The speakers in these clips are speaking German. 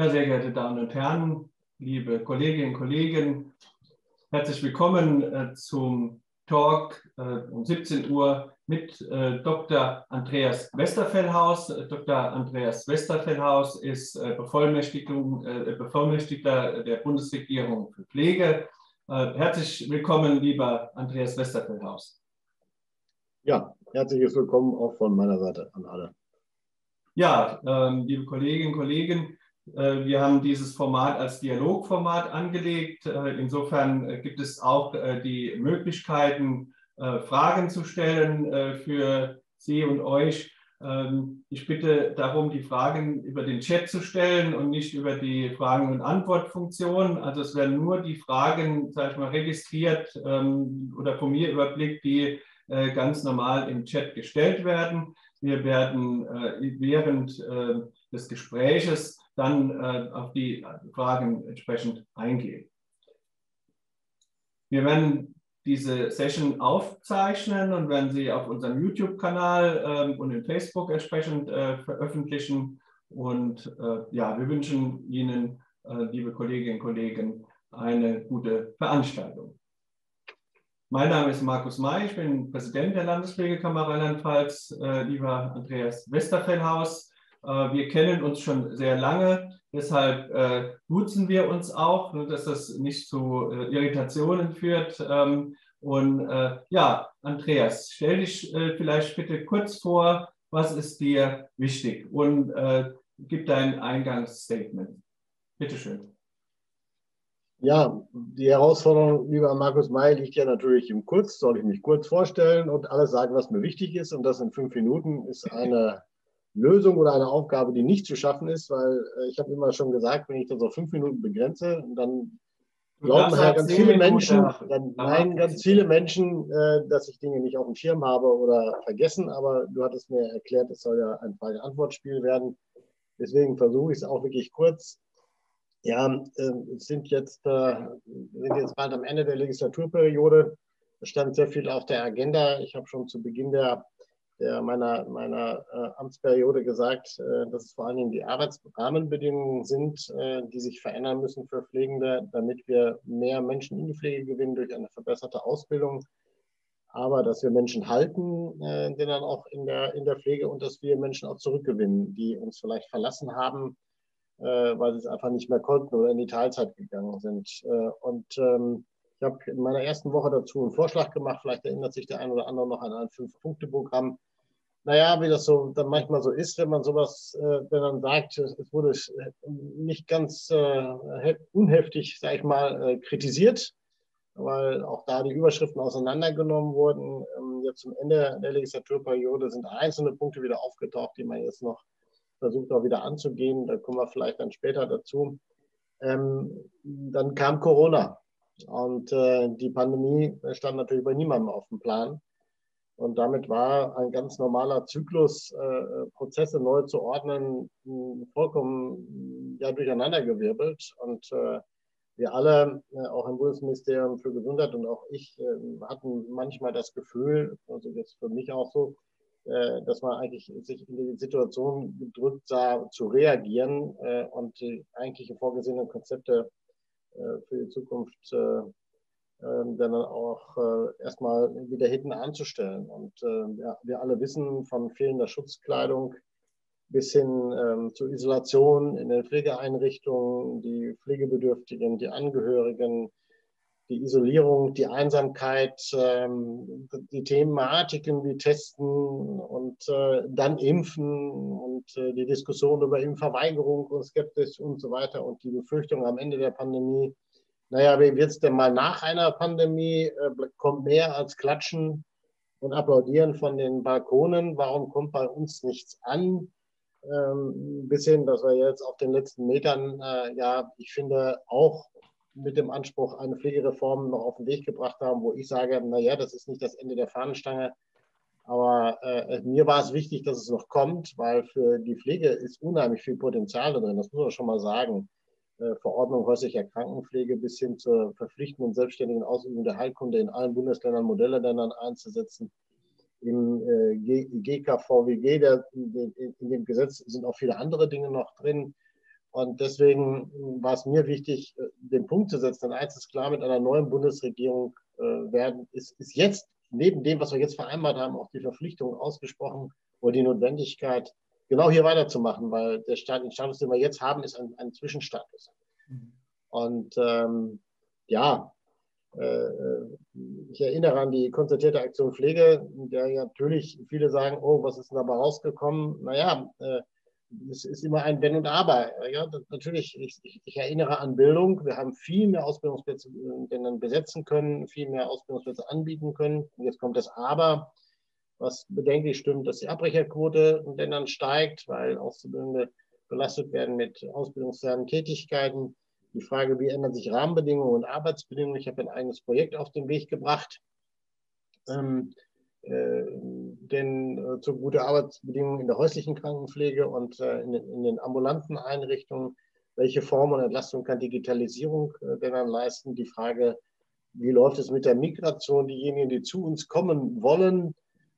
Ja, sehr geehrte Damen und Herren, liebe Kolleginnen und Kollegen, herzlich willkommen zum Talk um 17 Uhr mit Dr. Andreas Westerfellhaus. Dr. Andreas Westerfellhaus ist Bevollmächtigter der Bundesregierung für Pflege. Herzlich willkommen, lieber Andreas Westerfellhaus. Ja, herzliches Willkommen auch von meiner Seite an alle. Ja, liebe Kolleginnen und Kollegen, wir haben dieses Format als Dialogformat angelegt. Insofern gibt es auch die Möglichkeiten, Fragen zu stellen für Sie und euch. Ich bitte darum, die Fragen über den Chat zu stellen und nicht über die Fragen- und Antwortfunktion. Also es werden nur die Fragen, sage ich mal, registriert oder von mir überblickt, die ganz normal im Chat gestellt werden. Wir werden während des Gespräches dann auf die Fragen entsprechend eingehen. Wir werden diese Session aufzeichnen und werden sie auf unserem YouTube-Kanal und in Facebook entsprechend veröffentlichen. Und ja, wir wünschen Ihnen, liebe Kolleginnen und Kollegen, eine gute Veranstaltung. Mein Name ist Markus May, ich bin Präsident der Landespflegekammer Rheinland-Pfalz, lieber Andreas Westerfellhaus. Wir kennen uns schon sehr lange, deshalb duzen wir uns auch, dass das nicht zu Irritationen führt. Ja, Andreas, stell dich vielleicht bitte kurz vor, was ist dir wichtig und gib dein Eingangsstatement. Bitte schön. Ja, die Herausforderung, lieber Markus May, liegt ja natürlich im Kurz. Soll ich mich kurz vorstellen und alles sagen, was mir wichtig ist? Und das in 5 Minuten ist eine Lösung oder eine Aufgabe, die nicht zu schaffen ist, weil ich habe immer schon gesagt, wenn ich das auf 5 Minuten begrenze, dann glauben nachher ganz viele Menschen, ganz viele Menschen, dass ich Dinge nicht auf dem Schirm habe oder vergessen. Aber du hattest mir erklärt, es soll ja ein Frage-Antwort-Spiel werden. Deswegen versuche ich es auch wirklich kurz. Ja, sind jetzt bald am Ende der Legislaturperiode. Es stand sehr viel auf der Agenda. Ich habe schon zu Beginn meiner Amtsperiode gesagt, dass es vor allen Dingen die Arbeitsrahmenbedingungen sind, die sich verändern müssen für Pflegende, damit wir mehr Menschen in die Pflege gewinnen durch eine verbesserte Ausbildung. Aber dass wir Menschen halten, denn dann auch in der Pflege, und dass wir Menschen auch zurückgewinnen, die uns vielleicht verlassen haben, weil sie es einfach nicht mehr konnten oder in die Teilzeit gegangen sind. Ich habe in meiner ersten Woche dazu einen Vorschlag gemacht, vielleicht erinnert sich der ein oder andere noch an ein 5-Punkte-Programm. Naja, wie das so dann manchmal so ist, wenn man sowas, wenn man sagt, es wurde nicht ganz unheftig, sage ich mal, kritisiert, weil auch da die Überschriften auseinandergenommen wurden. Jetzt zum Ende der Legislaturperiode sind einzelne Punkte wieder aufgetaucht, die man jetzt noch versucht auch wieder anzugehen, da kommen wir vielleicht dann später dazu. Dann kam Corona und die Pandemie stand natürlich bei niemandem auf dem Plan. Und damit war ein ganz normaler Zyklus, Prozesse neu zu ordnen, vollkommen durcheinandergewirbelt. Und wir alle, auch im Bundesministerium für Gesundheit und auch ich, hatten manchmal das Gefühl, also jetzt für mich auch so, dass man eigentlich sich in die Situation gedrückt sah, zu reagieren und die eigentlichen vorgesehenen Konzepte für die Zukunft dann auch erstmal wieder hinten anzustellen. Und wir alle wissen von fehlender Schutzkleidung bis hin zur Isolation in den Pflegeeinrichtungen, die Pflegebedürftigen, die Angehörigen, die Isolierung, die Einsamkeit, die Thematiken wie Testen und dann Impfen und die Diskussion über Impfverweigerung und Skepsis und so weiter und die Befürchtung am Ende der Pandemie. Naja, wie wird es denn mal nach einer Pandemie? Kommt mehr als Klatschen und Applaudieren von den Balkonen? Warum kommt bei uns nichts an? Bis hin, dass wir jetzt auf den letzten Metern, ich finde, auch mit dem Anspruch eine Pflegereform noch auf den Weg gebracht haben, wo ich sage, naja, das ist nicht das Ende der Fahnenstange, aber mir war es wichtig, dass es noch kommt, weil für die Pflege ist unheimlich viel Potenzial drin, das muss man schon mal sagen. Verordnung häuslicher Krankenpflege bis hin zur verpflichtenden selbstständigen Ausübung der Heilkunde in allen Bundesländern, Modellländern einzusetzen. Im GKVWG, in dem Gesetz sind auch viele andere Dinge noch drin. Und deswegen war es mir wichtig, den Punkt zu setzen. Und eins ist klar, mit einer neuen Bundesregierung ist jetzt neben dem, was wir jetzt vereinbart haben, auch die Verpflichtung ausgesprochen oder die Notwendigkeit, genau hier weiterzumachen, weil den Status, den wir jetzt haben, ist ein Zwischenstatus. Und ja, ich erinnere an die konzertierte Aktion Pflege, in der ja natürlich viele sagen, oh, was ist denn dabei rausgekommen? Naja, es ist immer ein Wenn und Aber. Ja, natürlich, ich erinnere an Bildung. Wir haben viel mehr Ausbildungsplätze besetzen können, viel mehr Ausbildungsplätze anbieten können. Und jetzt kommt das Aber, was bedenklich stimmt, dass die Abbrecherquote in Ländern steigt, weil Auszubildende belastet werden mit ausbildungsfernen Tätigkeiten. Die Frage, wie ändern sich Rahmenbedingungen und Arbeitsbedingungen? Ich habe ein eigenes Projekt auf den Weg gebracht, zu guten Arbeitsbedingungen in der häuslichen Krankenpflege und in den ambulanten Einrichtungen. Welche Form und Entlastung kann Digitalisierung denn dann leisten? Die Frage, wie läuft es mit der Migration? Diejenigen, die zu uns kommen wollen,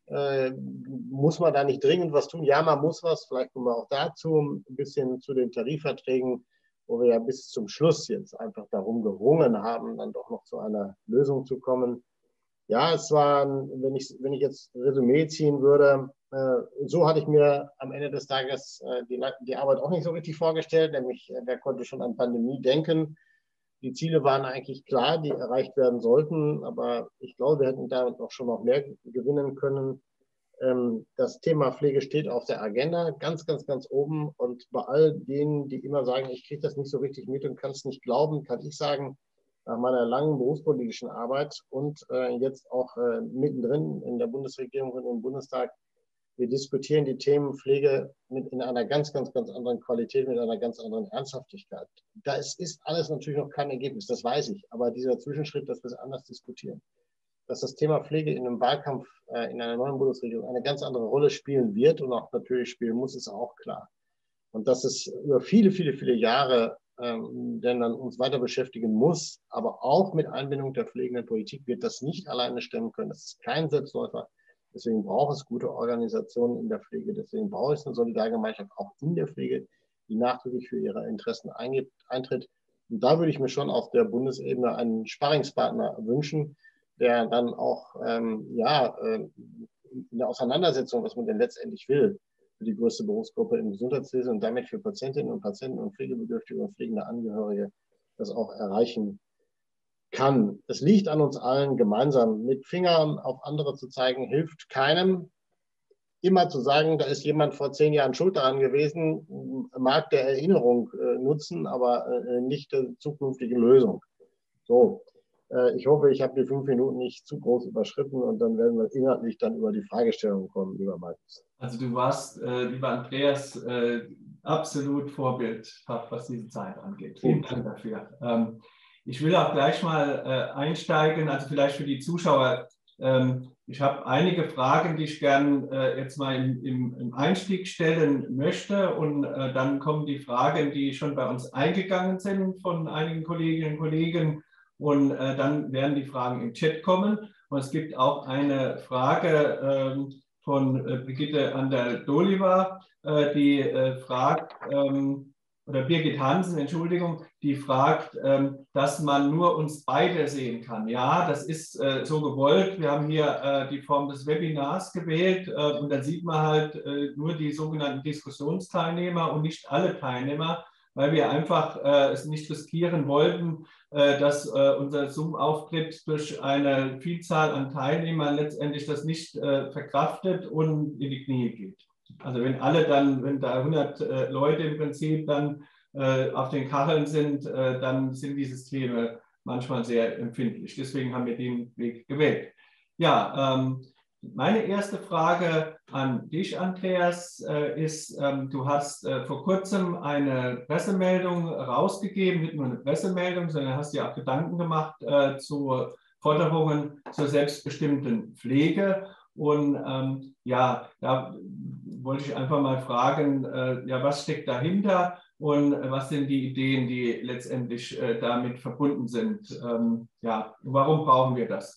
muss man da nicht dringend was tun? Ja, man muss was. Vielleicht kommen wir auch dazu, ein bisschen zu den Tarifverträgen, wo wir ja bis zum Schluss jetzt einfach darum gerungen haben, dann doch noch zu einer Lösung zu kommen. Ja, es war, wenn ich jetzt Resümee ziehen würde, so hatte ich mir am Ende des Tages die Arbeit auch nicht so richtig vorgestellt, nämlich wer konnte schon an Pandemie denken. Die Ziele waren eigentlich klar, die erreicht werden sollten, aber ich glaube, wir hätten da auch schon noch mehr gewinnen können. Das Thema Pflege steht auf der Agenda, ganz, ganz, ganz oben. Und bei all denen, die immer sagen, ich kriege das nicht so richtig mit und kann es nicht glauben, kann ich sagen, nach meiner langen berufspolitischen Arbeit und jetzt auch mittendrin in der Bundesregierung und im Bundestag, wir diskutieren die Themen Pflege in einer ganz, ganz, ganz anderen Qualität, mit einer ganz anderen Ernsthaftigkeit. Da ist alles natürlich noch kein Ergebnis, das weiß ich. Aber dieser Zwischenschritt, dass wir es anders diskutieren, dass das Thema Pflege in einem Wahlkampf in einer neuen Bundesregierung eine ganz andere Rolle spielen wird und auch natürlich spielen muss, ist auch klar. Und dass es über viele, viele, viele Jahre denn dann uns weiter beschäftigen muss, aber auch mit Einbindung der pflegenden Politik wird das nicht alleine stemmen können. Das ist kein Selbstläufer. Deswegen braucht es gute Organisationen in der Pflege. Deswegen braucht es eine Solidargemeinschaft auch in der Pflege, die nachdrücklich für ihre Interessen eintritt. Und da würde ich mir schon auf der Bundesebene einen Sparringspartner wünschen, der dann auch in der Auseinandersetzung, was man denn letztendlich will, für die größte Berufsgruppe im Gesundheitswesen und damit für Patientinnen und Patienten und Pflegebedürftige und pflegende Angehörige das auch erreichen kann. Es liegt an uns allen gemeinsam. Mit Fingern auf andere zu zeigen, hilft keinem. Immer zu sagen, da ist jemand vor 10 Jahren schuld daran gewesen, mag der Erinnerung nutzen, aber nicht der zukünftigen Lösung. So, ich hoffe, ich habe die 5 Minuten nicht zu groß überschritten und dann werden wir inhaltlich dann über die Fragestellung kommen, lieber Markus. Also du warst, lieber Andreas, absolut vorbildhaft, was diese Zeit angeht. Vielen Dank dafür. Ich will auch gleich mal einsteigen, also vielleicht für die Zuschauer. Ich habe einige Fragen, die ich gerne jetzt mal im Einstieg stellen möchte und dann kommen die Fragen, die schon bei uns eingegangen sind von einigen Kolleginnen und Kollegen und dann werden die Fragen im Chat kommen. Und es gibt auch eine Frage von Brigitte Ander-Doliva, die fragt, oder Birgit Hansen, Entschuldigung, die fragt, dass man nur uns beide sehen kann. Ja, das ist so gewollt. Wir haben hier die Form des Webinars gewählt und dann sieht man halt nur die sogenannten Diskussionsteilnehmer und nicht alle Teilnehmer, weil wir einfach es nicht riskieren wollten, dass unser Zoom-Auftritt durch eine Vielzahl an Teilnehmern letztendlich das nicht verkraftet und in die Knie geht. Also wenn da 100 Leute im Prinzip dann auf den Kacheln sind, dann sind die Systeme manchmal sehr empfindlich. Deswegen haben wir den Weg gewählt. Ja, meine erste Frage an dich, Andreas, ist, du hast vor kurzem eine Pressemeldung rausgegeben, nicht nur eine Pressemeldung, sondern hast dir auch Gedanken gemacht zu Forderungen zur selbstbestimmten Pflege. Und ja, da wollte ich einfach mal fragen, ja, was steckt dahinter und was sind die Ideen, die letztendlich damit verbunden sind? Ja, warum brauchen wir das?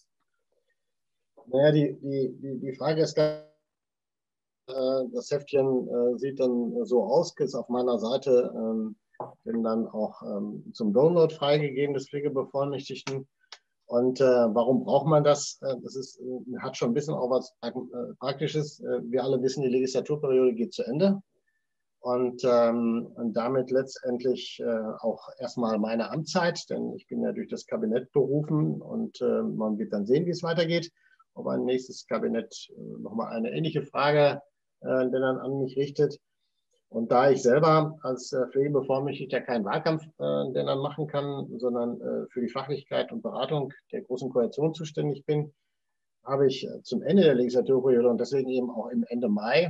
Naja, die Frage ist, das Heftchen sieht dann so aus, ist auf meiner Seite bin dann auch zum Download freigegeben des Pflegebevollmächtigten. Und warum braucht man das? Hat schon ein bisschen auch was Praktisches. Wir alle wissen, die Legislaturperiode geht zu Ende. Und damit letztendlich auch erstmal meine Amtszeit, denn ich bin ja durch das Kabinett berufen und man wird dann sehen, wie es weitergeht. Ob ein nächstes Kabinett nochmal eine ähnliche Frage denn dann an mich richtet. Und da ich selber als Pflegebevollmächtigter keinen Wahlkampf denn dann machen kann, sondern für die Fachlichkeit und Beratung der Großen Koalition zuständig bin, habe ich zum Ende der Legislaturperiode und deswegen eben auch im Ende Mai,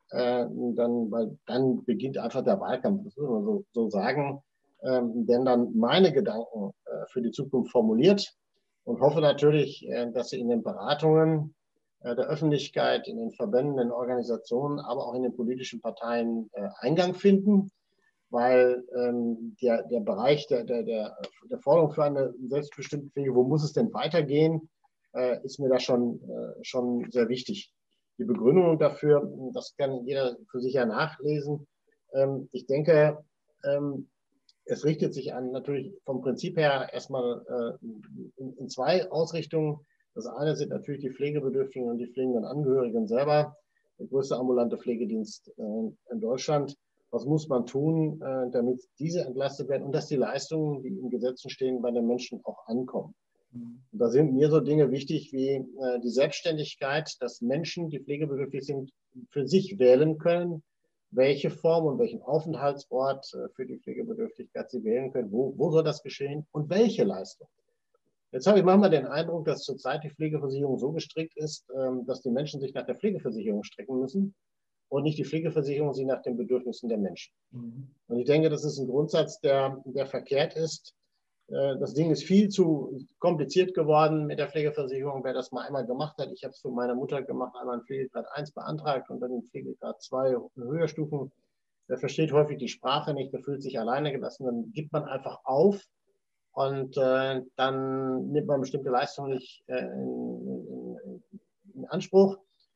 weil dann beginnt einfach der Wahlkampf, das muss man so sagen, denn dann meine Gedanken für die Zukunft formuliert und hoffe natürlich, dass sie in den Beratungen der Öffentlichkeit, in den Verbänden, in den Organisationen, aber auch in den politischen Parteien Eingang finden, weil der Bereich der Forderung für eine selbstbestimmte Pflege, wo muss es denn weitergehen, ist mir da schon sehr wichtig. Die Begründung dafür, das kann jeder für sich ja nachlesen. Ich denke, es richtet sich an natürlich vom Prinzip her erstmal in zwei Ausrichtungen. Das eine sind natürlich die Pflegebedürftigen und die pflegenden Angehörigen selber. Der größte ambulante Pflegedienst in Deutschland. Was muss man tun, damit diese entlastet werden und dass die Leistungen, die in Gesetzen stehen, bei den Menschen auch ankommen? Und da sind mir so Dinge wichtig wie die Selbstständigkeit, dass Menschen, die pflegebedürftig sind, für sich wählen können, welche Form und welchen Aufenthaltsort für die Pflegebedürftigkeit sie wählen können, wo soll das geschehen und welche Leistung. Jetzt habe ich manchmal den Eindruck, dass zurzeit die Pflegeversicherung so gestrickt ist, dass die Menschen sich nach der Pflegeversicherung strecken müssen und nicht die Pflegeversicherung sich nach den Bedürfnissen der Menschen. Und ich denke, das ist ein Grundsatz, der verkehrt ist. Das Ding ist viel zu kompliziert geworden mit der Pflegeversicherung. Wer das mal einmal gemacht hat, ich habe es für meine Mutter gemacht, einmal einen Pflegegrad 1 beantragt und dann den Pflegegrad 2 Höherstufen. Der versteht häufig die Sprache nicht, der fühlt sich alleine gelassen, dann gibt man einfach auf und dann nimmt man bestimmte Leistungen nicht in Anspruch.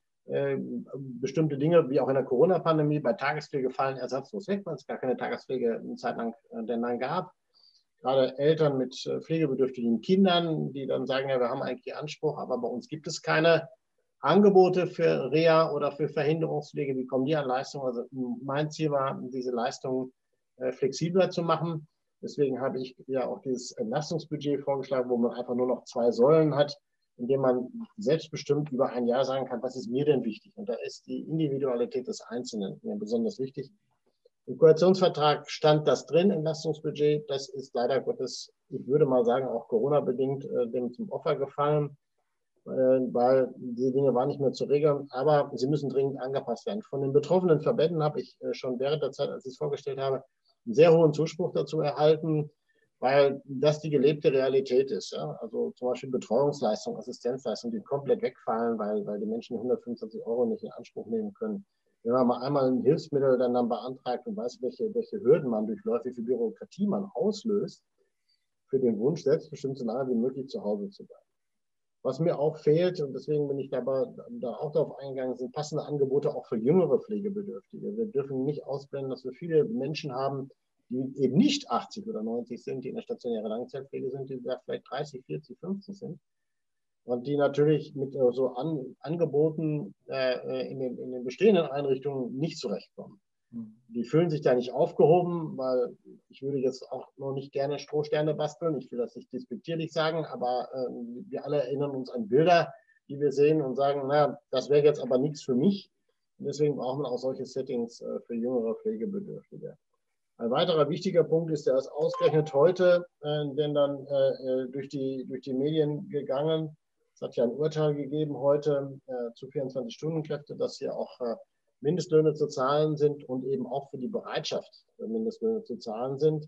Bestimmte Dinge, wie auch in der Corona-Pandemie, bei Tagespflege fallen ersatzlos weg, weil es gar keine Tagespflege eine Zeit lang denn dann gab. Gerade Eltern mit pflegebedürftigen Kindern, die dann sagen, ja, wir haben eigentlich Anspruch, aber bei uns gibt es keine Angebote für Reha oder für Verhinderungspflege. Wie kommen die an Leistungen? Also mein Ziel war, diese Leistungen flexibler zu machen. Deswegen habe ich ja auch dieses Entlastungsbudget vorgeschlagen, wo man einfach nur noch 2 Säulen hat, in dem man selbstbestimmt über ein Jahr sagen kann, was ist mir denn wichtig? Und da ist die Individualität des Einzelnen mir besonders wichtig. Im Koalitionsvertrag stand das drin, Entlastungsbudget. Das ist leider Gottes, ich würde mal sagen, auch Corona-bedingt dem zum Opfer gefallen, weil diese Dinge waren nicht mehr zu regeln. Aber sie müssen dringend angepasst werden. Von den betroffenen Verbänden habe ich schon während der Zeit, als ich es vorgestellt habe, einen sehr hohen Zuspruch dazu erhalten, weil das die gelebte Realität ist. Ja? Also zum Beispiel Betreuungsleistung, Assistenzleistung, die komplett wegfallen, weil die Menschen 125 € nicht in Anspruch nehmen können. Wenn man mal einmal ein Hilfsmittel dann beantragt und weiß, welche Hürden man durchläuft, wie viel Bürokratie man auslöst, für den Wunsch, selbstbestimmt so lange wie möglich zu Hause zu bleiben. Was mir auch fehlt, und deswegen bin ich da auch darauf eingegangen, sind passende Angebote auch für jüngere Pflegebedürftige. Wir dürfen nicht ausblenden, dass wir viele Menschen haben, die eben nicht 80 oder 90 sind, die in der stationären Langzeitpflege sind, die vielleicht 30, 40, 50 sind. Und die natürlich mit so Angeboten in den bestehenden Einrichtungen nicht zurechtkommen. Die fühlen sich da nicht aufgehoben, weil ich würde jetzt auch noch nicht gerne Strohsterne basteln. Ich will das nicht despektierlich sagen, aber wir alle erinnern uns an Bilder, die wir sehen und sagen, na, das wäre jetzt aber nichts für mich. Und deswegen brauchen wir auch solche Settings für jüngere Pflegebedürftige. Ein weiterer wichtiger Punkt ist, der ist ausgerechnet heute, denn dann durch die Medien gegangen. Es hat ja ein Urteil gegeben heute zu 24-Stunden-Kräfte, dass hier auch Mindestlöhne zu zahlen sind und eben auch für die Bereitschaft Mindestlöhne zu zahlen sind.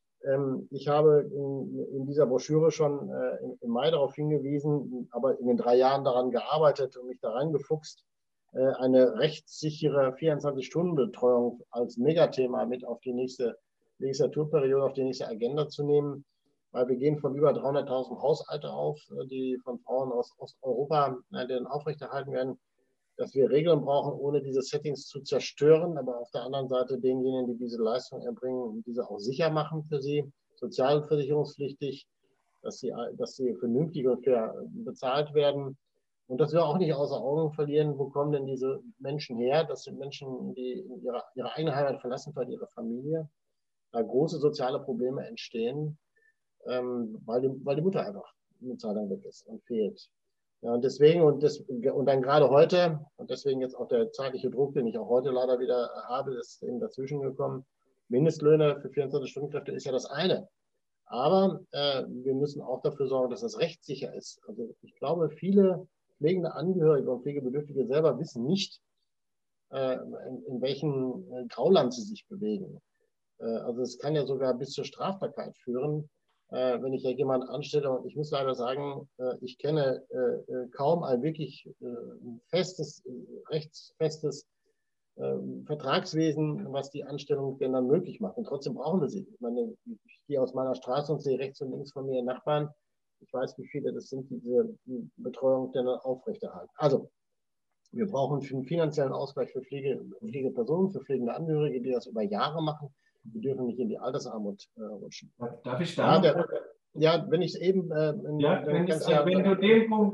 Ich habe in dieser Broschüre schon im Mai darauf hingewiesen, aber in den 3 Jahren daran gearbeitet und mich da reingefuchst, eine rechtssichere 24-Stunden-Betreuung als Megathema mit auf die nächste Legislaturperiode, auf die nächste Agenda zu nehmen, weil wir gehen von über 300.000 Haushalte auf, die von Frauen aus Osteuropa aufrechterhalten werden. dass wir Regeln brauchen, ohne diese Settings zu zerstören, aber auf der anderen Seite denjenigen, die diese Leistung erbringen, diese auch sicher machen für sie, sozialversicherungspflichtig, dass sie vernünftig und fair bezahlt werden. Und dass wir auch nicht außer Augen verlieren, wo kommen denn diese Menschen her? Das sind Menschen, die ihre eigene Heimat verlassen, für ihre Familie, da große soziale Probleme entstehen, weil die Mutter einfach eine Zeit lang weg ist und fehlt. Ja, und deswegen, und dann gerade heute, und deswegen jetzt auch der zeitliche Druck, den ich auch heute leider wieder habe, ist eben dazwischen gekommen. Mindestlöhne für 24-Stunden-Kräfte ist ja das eine. Aber wir müssen auch dafür sorgen, dass das rechtssicher ist. Also ich glaube, viele pflegende Angehörige und Pflegebedürftige selber wissen nicht, in welchem Grauland sie sich bewegen. Also es kann ja sogar bis zur Strafbarkeit führen, wenn ich ja jemanden anstelle. Und ich muss leider sagen, ich kenne kaum ein wirklich rechtsfestes Vertragswesen, was die Anstellung denn dann möglich macht. Und trotzdem brauchen wir sie. Ich meine, ich gehe aus meiner Straße und sehe rechts und links von mir Nachbarn. Ich weiß, wie viele das sind, die diese Betreuung denn aufrechterhalten. Also, wir brauchen einen finanziellen Ausgleich für Pflegepersonen, für pflegende Angehörige, die das über Jahre machen. Wir dürfen nicht in die Altersarmut rutschen. Darf ich da? Ja, wenn ich es eben. Wenn du den Punkt.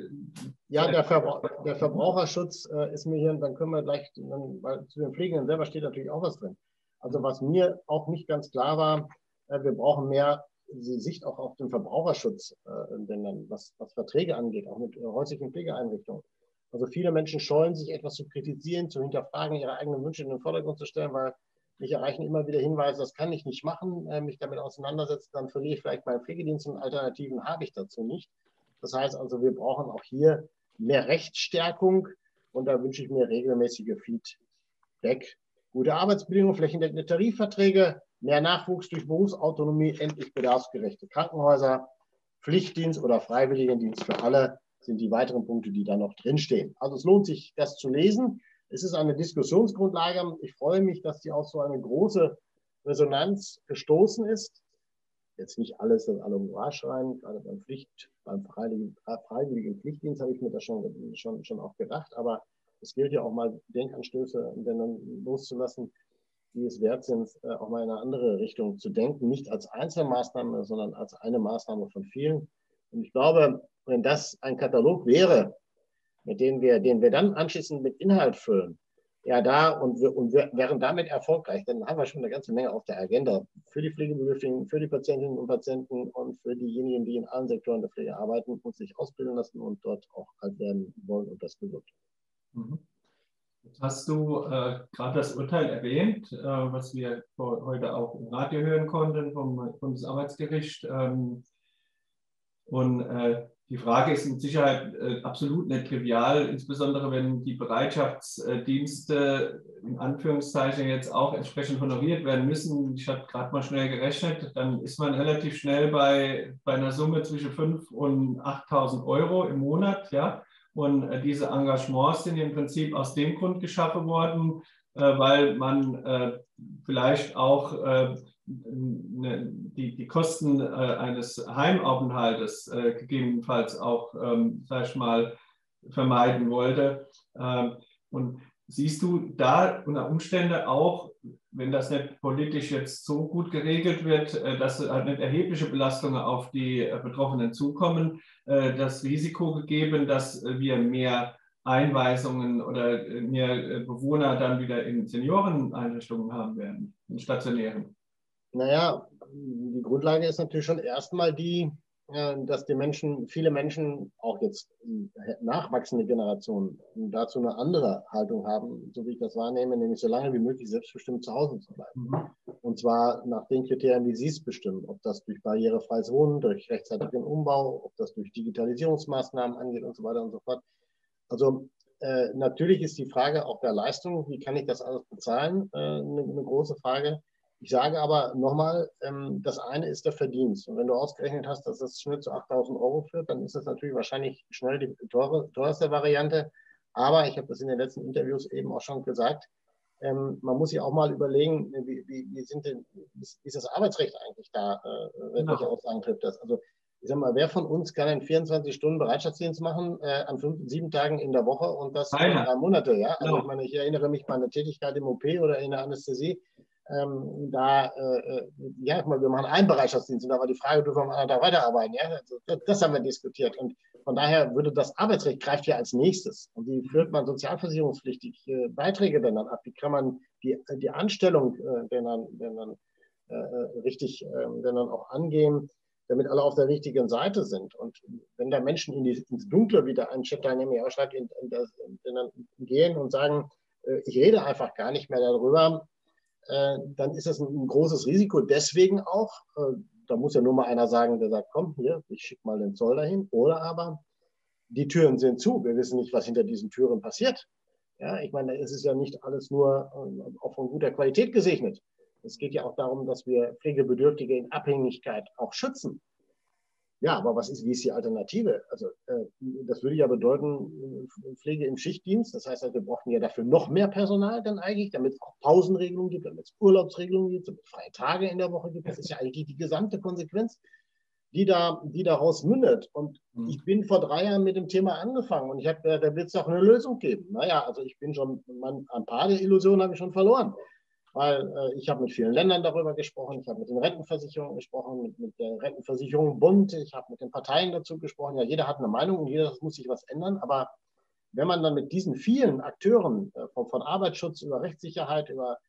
Ja, der Verbraucherschutz ist mir hier, dann können wir gleich, weil zu den Pflegenden selber steht natürlich auch was drin. Also, was mir auch nicht ganz klar war, wir brauchen mehr Sicht auch auf den Verbraucherschutz, denn dann, was Verträge angeht, auch mit häuslichen Pflegeeinrichtungen. Also, viele Menschen scheuen sich, etwas zu kritisieren, zu hinterfragen, ihre eigenen Wünsche in den Vordergrund zu stellen, weil mich erreichen immer wieder Hinweise, das kann ich nicht machen, mich damit auseinandersetzen, dann verliere ich vielleicht meinen Pflegedienst und Alternativen habe ich dazu nicht. Das heißt also, wir brauchen auch hier mehr Rechtsstärkung und da wünsche ich mir regelmäßige Feedback. Gute Arbeitsbedingungen, flächendeckende Tarifverträge, mehr Nachwuchs durch Berufsautonomie, endlich bedarfsgerechte Krankenhäuser, Pflichtdienst oder Freiwilligendienst für alle sind die weiteren Punkte, die da noch drinstehen. Also es lohnt sich, das zu lesen. Es ist eine Diskussionsgrundlage. Ich freue mich, dass die auf so eine große Resonanz gestoßen ist. Jetzt nicht alles, dass alle Hurra schreien, gerade beim freiwilligen Pflichtdienst habe ich mir das schon auch gedacht. Aber es gilt ja auch mal Denkanstöße dann loszulassen, die es wert sind, auch mal in eine andere Richtung zu denken. Nicht als Einzelmaßnahme, sondern als eine Maßnahme von vielen. Und ich glaube, wenn das ein Katalog wäre, den wir dann anschließend mit Inhalt füllen, ja, wir wären damit erfolgreich, dann haben wir schon eine ganze Menge auf der Agenda für die Pflegebedürftigen, für die Patientinnen und Patienten und für diejenigen, die in allen Sektoren der Pflege arbeiten und sich ausbilden lassen und dort auch alt werden wollen und das gewollt. Jetzt hast du gerade das Urteil erwähnt, was wir heute auch im Radio hören konnten vom Bundesarbeitsgericht. Die Frage ist mit Sicherheit absolut nicht trivial, insbesondere wenn die Bereitschaftsdienste in Anführungszeichen jetzt auch entsprechend honoriert werden müssen. Ich habe gerade mal schnell gerechnet, dann ist man relativ schnell bei einer Summe zwischen 5.000 und 8.000 Euro im Monat. Ja? Und diese Engagements sind im Prinzip aus dem Grund geschaffen worden, weil man vielleicht auch die Kosten eines Heimaufenthaltes gegebenenfalls auch, sag ich mal, vermeiden wollte. Und siehst du da unter Umständen auch, wenn das nicht politisch jetzt so gut geregelt wird, dass halt nicht erhebliche Belastungen auf die Betroffenen zukommen, das Risiko gegeben, dass wir mehr Einweisungen oder mehr Bewohner dann wieder in Senioreneinrichtungen haben werden, in stationären? Naja, die Grundlage ist natürlich schon erstmal die, dass viele Menschen, auch jetzt nachwachsende Generationen, dazu eine andere Haltung haben, so wie ich das wahrnehme, nämlich so lange wie möglich selbstbestimmt zu Hause zu bleiben. Und zwar nach den Kriterien, wie Sie es bestimmen, ob das durch barrierefreies Wohnen, durch rechtzeitigen Umbau, ob das durch Digitalisierungsmaßnahmen angeht und so weiter und so fort. Also natürlich ist die Frage auch der Leistung, wie kann ich das alles bezahlen, eine große Frage. Ich sage aber nochmal, das eine ist der Verdienst. Und wenn du ausgerechnet hast, dass das schnell zu 8.000 Euro führt, dann ist das natürlich wahrscheinlich schnell die teuerste Variante. Aber ich habe das in den letzten Interviews eben auch schon gesagt, man muss sich auch mal überlegen, wie ist das Arbeitsrecht eigentlich da? Welche Aussagen trifft das? Also Ich sag mal, wer von uns kann einen 24-Stunden-Bereitschaftsdienst machen an 7 Tagen in der Woche und das über 3 Monate? Ja? Also ich meine, ich erinnere mich an eine Tätigkeit im OP oder in der Anästhesie. Ja, wir machen einen Bereitschaftsdienst und da war die Frage, dürfen wir am anderen Tag weiterarbeiten? Ja? Also, das haben wir diskutiert. Und von daher würde das Arbeitsrecht greift ja als nächstes. Und wie führt man sozialversicherungspflichtige Beiträge denn dann ab? Wie kann man die Anstellung denn dann richtig dann auch angehen, damit alle auf der richtigen Seite sind. Und wenn da Menschen ins Dunkle, wie der ein Chat-Teilnehmer ja schreibt, dann gehen und sagen, ich rede einfach gar nicht mehr darüber, dann ist das ein großes Risiko. Deswegen auch, da muss ja nur mal einer sagen, der sagt, komm, hier, ich schicke mal den Zoll dahin. Oder aber, die Türen sind zu. Wir wissen nicht, was hinter diesen Türen passiert. Ja, ich meine, es ist ja nicht alles nur auch von guter Qualität gesegnet. Es geht ja auch darum, dass wir Pflegebedürftige in Abhängigkeit auch schützen. Ja, aber wie ist die Alternative? Also das würde ja bedeuten, Pflege im Schichtdienst. Das heißt, wir brauchen ja dafür noch mehr Personal dann eigentlich, damit es auch Pausenregelungen gibt, damit es Urlaubsregelungen gibt, damit es freie Tage in der Woche gibt. Das ist ja eigentlich die gesamte Konsequenz, die daraus mündet. Und ich bin vor 3 Jahren mit dem Thema angefangen und da wird es auch eine Lösung geben. Naja, also ich bin schon, ein paar der Illusionen habe ich schon verloren. Weil ich habe mit vielen Ländern darüber gesprochen, ich habe mit den Rentenversicherungen gesprochen, mit der Rentenversicherung Bund, ich habe mit den Parteien dazu gesprochen. Ja, jeder hat eine Meinung und jeder muss sich was ändern. Aber wenn man dann mit diesen vielen Akteuren von Arbeitsschutz über Rechtssicherheit, über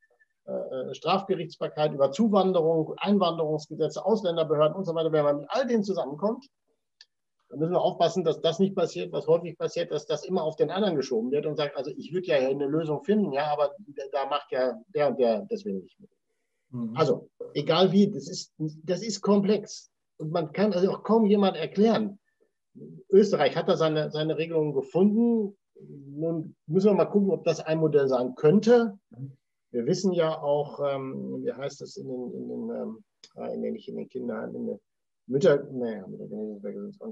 Strafgerichtsbarkeit, über Zuwanderung, Einwanderungsgesetze, Ausländerbehörden und so weiter, wenn man mit all denen zusammenkommt, dann müssen wir aufpassen, dass das nicht passiert, was häufig passiert, dass das immer auf den anderen geschoben wird und sagt, also ich würde ja eine Lösung finden, ja, aber da macht ja der und der deswegen nicht mit. Also, egal wie, das ist komplex. Und man kann also auch kaum jemand erklären. Österreich hat da seine Regelungen gefunden. Nun müssen wir mal gucken, ob das ein Modell sein könnte. Wir wissen ja auch, wie heißt es in den Kindern, in den Mütter, naja, wenn es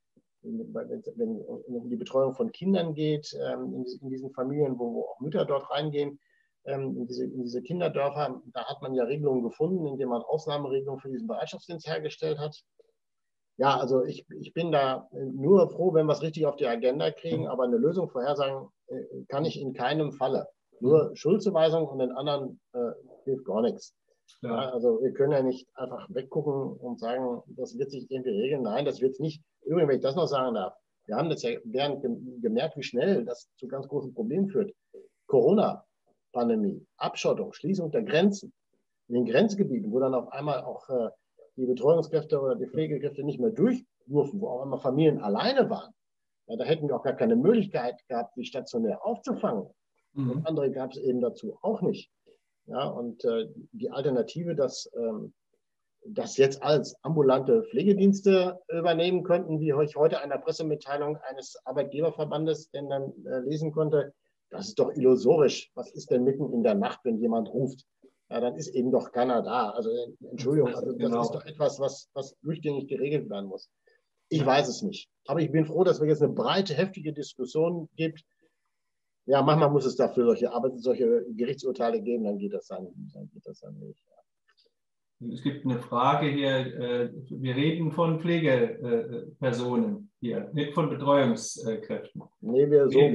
um die Betreuung von Kindern geht, in diesen Familien, wo auch Mütter dort reingehen, in diese Kinderdörfer, da hat man ja Regelungen gefunden, indem man Ausnahmeregelungen für diesen Bereitschaftsdienst hergestellt hat. Ja, also ich bin da nur froh, wenn wir es richtig auf die Agenda kriegen, aber eine Lösung vorhersagen kann ich in keinem Falle. Nur Schuldzuweisung und den anderen hilft gar nichts. Ja, also wir können ja nicht einfach weggucken und sagen, das wird sich irgendwie regeln. Nein, das wird es nicht. Übrigens, wenn ich das noch sagen darf, wir haben das ja gemerkt, wie schnell das zu ganz großen Problemen führt. Corona-Pandemie, Abschottung, Schließung der Grenzen. In den Grenzgebieten, wo dann auf einmal auch die Betreuungskräfte oder die Pflegekräfte nicht mehr durch durften, wo auch immer Familien alleine waren. Ja, da hätten wir auch gar keine Möglichkeit gehabt, die stationär aufzufangen. Und andere gab es eben dazu auch nicht. Ja, und die Alternative, dass das jetzt als ambulante Pflegedienste übernehmen könnten, wie ich heute einer Pressemitteilung eines Arbeitgeberverbandes denn dann lesen konnte, das ist doch illusorisch. Was ist denn mitten in der Nacht, wenn jemand ruft? Ja, dann ist eben doch keiner da. Also Entschuldigung, also das ist doch etwas, was durchgängig geregelt werden muss. Ich weiß es nicht. Aber ich bin froh, dass wir jetzt eine breite, heftige Diskussion gibt. Ja, manchmal muss es dafür solche Gerichtsurteile geben, dann geht das dann nicht. Es gibt eine Frage hier, wir reden von Pflegepersonen hier, nicht von Betreuungskräften. Nee,